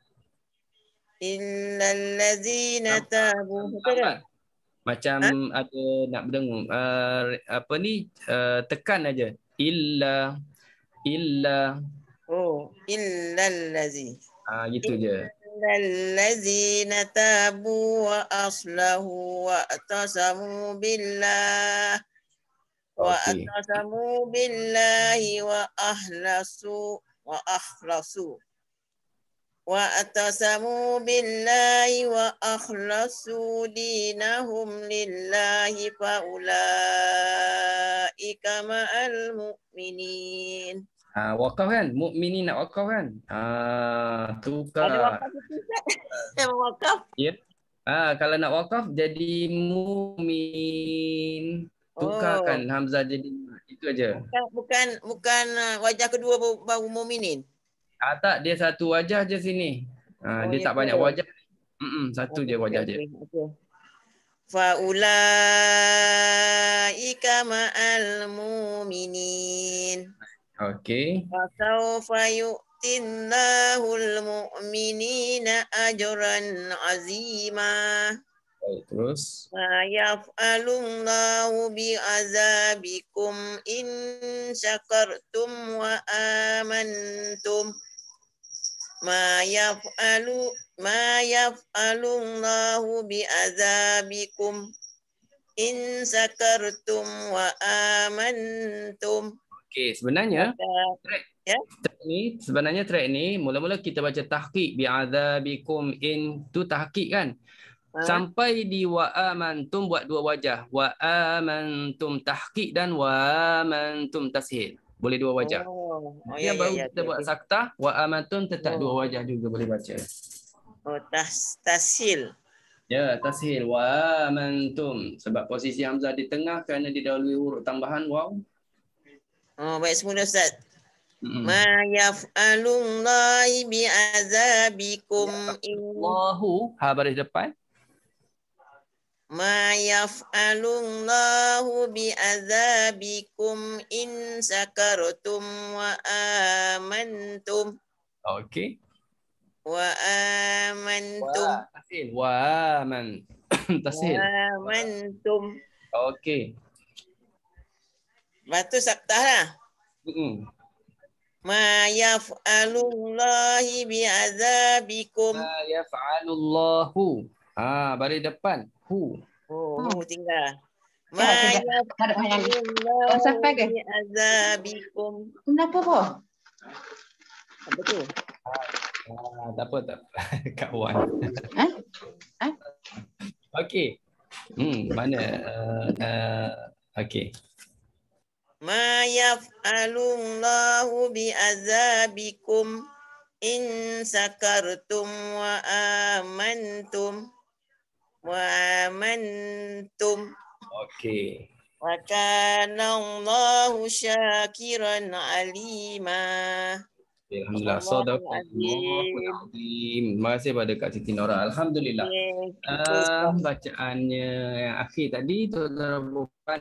Illal ladzina tabu. Betul tak? Macam ha? ada nak berdengung. Uh, apa ni? Uh, tekan aja. Illa. Illa. Oh, illal ladzi. Ah, gitu je. Illal ladzina tabu wa aslahu wa atasamu billah. Wa Okey. atasamu billahi wa ahlasu wa akhlasu. Wa atasamu billahi wa akhlasu dinahum lillahi faulaika ma'al mu'minin. Ah, wakaf kan? Mukminin nak wakaf kan? Ah, tukar. Ada wakaf itu Ustaz? Saya mau wakaf. Ya. Ah, kalau nak wakaf jadi mukmin. Tukarkan Oh. hamzah jadi itu aja. Bukan bukan, bukan uh, wajah kedua baru, baru mukminin. Ah, tak, dia satu wajah je sini. Ah, Oh, dia ya tak ke? banyak wajah. Mm-mm, satu je wajah dia. Okey. Faulaika ma'al mu'minin. Okey. Wa sawfa yu'tillahul mu'minina ajran azima. Baik, terus. Ma yaf'alullahu bi'azabikum in syakartum wa amantum. Ma yaf'alu ma yaf'alullahu bi'azabikum in syakartum wa amantum. Okey, sebenarnya track ya. Track ni sebenarnya track ni mula-mula kita baca tahqiq bi'adzabikum in tu tahqiq kan? Ha? Sampai di wa amantum buat dua wajah. Wa amantum tahqiq dan wa amantum tashil. Boleh dua wajah. Oh, oh Yang ya, baru ya, kita ya, buat ya. saktah wa amantum tetap Oh. dua wajah juga boleh baca. Oh, tas tashil. Ya, tashil wa amantum sebab posisi hamzah di tengah kerana didahului huruf tambahan waw. Oh, baik semula Ustaz. Mm-mm. Ma yaf'alullahu bi'azabikum in Allahu ha baris depan. Ma yaf'alullahu bi'azabikum in sakartum wa amantum. Okey. Wa amantum. Wa tashil wa aman tashil. Wa amantum. Okey. Lepas tu saktah lah. Mm-mm. Ma yaf'alullahi bi'azabikum. Ma yaf'alullahu. Ah, baris depan. Hu. Oh, hu tinggal. Ma Tak ada yang yaf'alullahu sampai ke? bi'azabikum. Kenapa po? Apa tu? Ah, tak apa, tak apa. Kawan. Ha? Ha? Okey. Hmm, mana? Uh, uh, Okey. Ma yaf'alullahu bi'azabikum in sakartum wa amantum wa amantum. Okey. Wa kana Allahu syakiran alima. Alhamdulillah. Sadaqallahul azim. Terima kasih pada Kak Siti Nora. Alhamdulillah. Uh, bacaannya yang akhir tadi tu bukan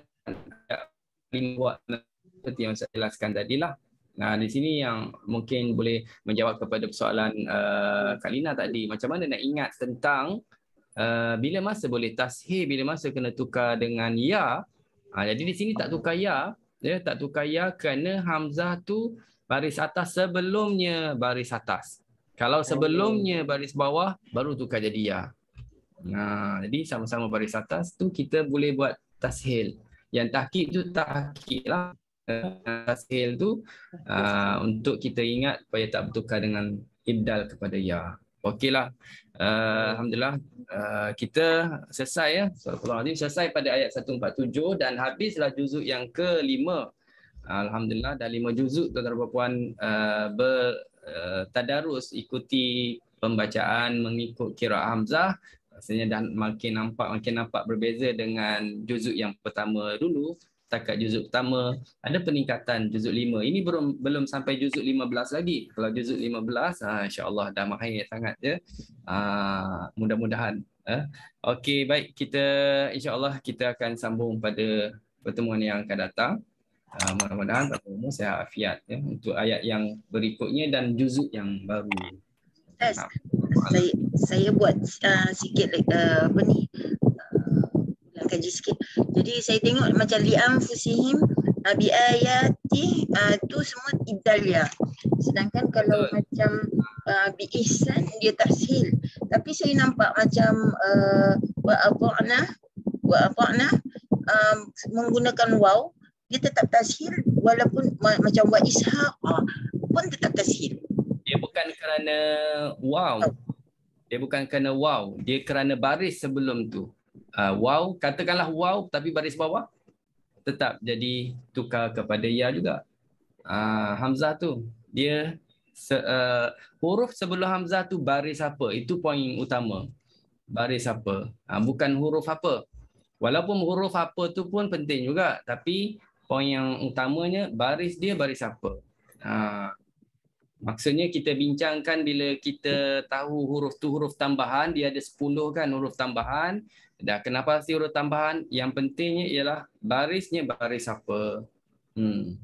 buat seperti yang saya jelaskan tadilah. Nah, di sini yang mungkin boleh menjawab kepada persoalan uh, Kak Lina tadi, macam mana nak ingat tentang uh, bila masa boleh tashih, bila masa kena tukar dengan ya. Ha, jadi di sini tak tukar ya, ya tak tukar ya kerana hamzah tu baris atas sebelumnya baris atas. Kalau sebelumnya baris bawah baru tukar jadi ya. Nah, jadi sama-sama baris atas tu kita boleh buat tashil. Yang tahqiq tu tahqiq lah. Tashil tu uh, untuk kita ingat supaya tak bertukar dengan ibdal kepada ya. Okeylah. Uh, Alhamdulillah uh, kita selesai ya. Astagfirullahaladzim, selesai pada ayat seratus empat puluh tujuh dan habislah juzuk yang kelima. Alhamdulillah dah lima juzuk tuan-tuan dan puan uh, bertadarus uh, ikuti pembacaan mengikut qiraat hamzah. Rasanya dah makin nampak makin nampak berbeza dengan juzuk yang pertama dulu. Setakat juzuk pertama ada peningkatan juzuk lima. Ini belum belum sampai juzuk lima belas lagi. Kalau juzuk lima belas ha, insya-Allah dah mahir sangat ya. Ha, mudah-mudahan ha. Okey, baik, kita insya-Allah kita akan sambung pada pertemuan yang akan datang. Uh, mudah-mudahan tak umur sehat afiat ya, untuk ayat yang berikutnya dan juzuk yang baru. Yes. Saya saya buat uh, sikit uh, apa ni uh, kaji sikit. Jadi saya tengok macam li'am fusihim uh, bi ayati uh, tu semua ibdal ya. Sedangkan kalau Betul. macam uh, bi ihsan dia tashil. Tapi saya nampak macam uh, wa ata'na wa ata'na um, menggunakan waw dia tetap tashil walaupun ma- macam wa ishaq pun tetap tashil. Dia bukan kerana wow. Dia bukan kerana wow, dia kerana baris sebelum tu. Uh, wow, katakanlah wow tapi baris bawah tetap jadi tukar kepada ya juga. Uh, hamzah tu dia se- uh, huruf sebelum hamzah tu baris apa? Itu poin utama. Baris apa? Uh, bukan huruf apa. Walaupun huruf apa tu pun penting juga, tapi poin yang utamanya baris dia baris apa. Ha, maksudnya kita bincangkan bila kita tahu huruf tu huruf tambahan, dia ada sepuluh kan huruf tambahan. Dah kenapa sih huruf tambahan? Yang pentingnya ialah barisnya baris apa. Hmm.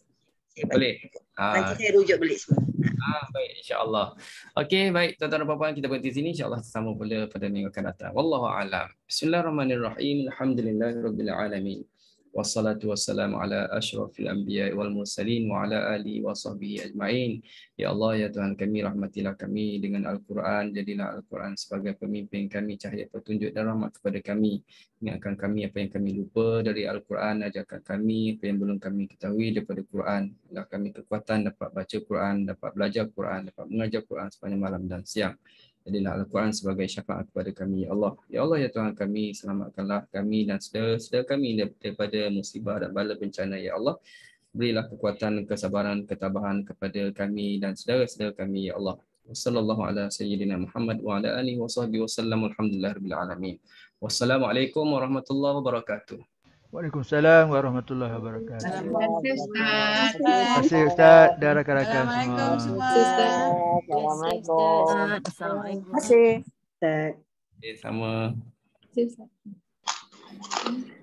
Boleh? Nanti saya rujuk balik semua. Ah, baik, insya-Allah. Okey, baik tuan-tuan dan puan-puan, kita berhenti sini, insya-Allah sambung pula pada minggu akan datang. Wallahu a'lam. Bismillahirrahmanirrahim. Alhamdulillahirabbil alamin. Wassalatu wassalamu ala asyrafil anbiya'i wal mursalin wa ala alihi wa sahbihi ajma'in. Ya Allah, ya Tuhan kami, rahmatilah kami dengan Al-Quran. Jadilah Al-Quran sebagai pemimpin kami, cahaya petunjuk dan rahmat kepada kami. Ingatkan kami apa yang kami lupa dari Al-Quran. Ajarkan kami apa yang belum kami ketahui daripada Quran. Berilah kami kekuatan dapat baca Quran, dapat belajar Quran, dapat mengajar Quran sepanjang malam dan siang. Jadilah Al-Quran sebagai syafaat kepada kami, ya Allah. Ya Allah, ya Tuhan kami, selamatkanlah kami dan saudara-saudara kami daripada musibah dan bala bencana, ya Allah. Berilah kekuatan, kesabaran, ketabahan kepada kami dan saudara-saudara kami, ya Allah. Wassallallahu ala sayyidina Muhammad wa ala alihi wa sahbihi wasallam. Alhamdulillahirabbil alamin. Wassalamualaikum warahmatullahi wabarakatuh. Waalaikumsalam warahmatullahi wabarakatuh. Terima kasih Ustaz. Terima kasih Ustaz dan rakan-rakan Assalamualaikum semua. semua. Assalamualaikum. Assalamualaikum. Terima kasih. Okay, sama. Terima kasih Ustaz.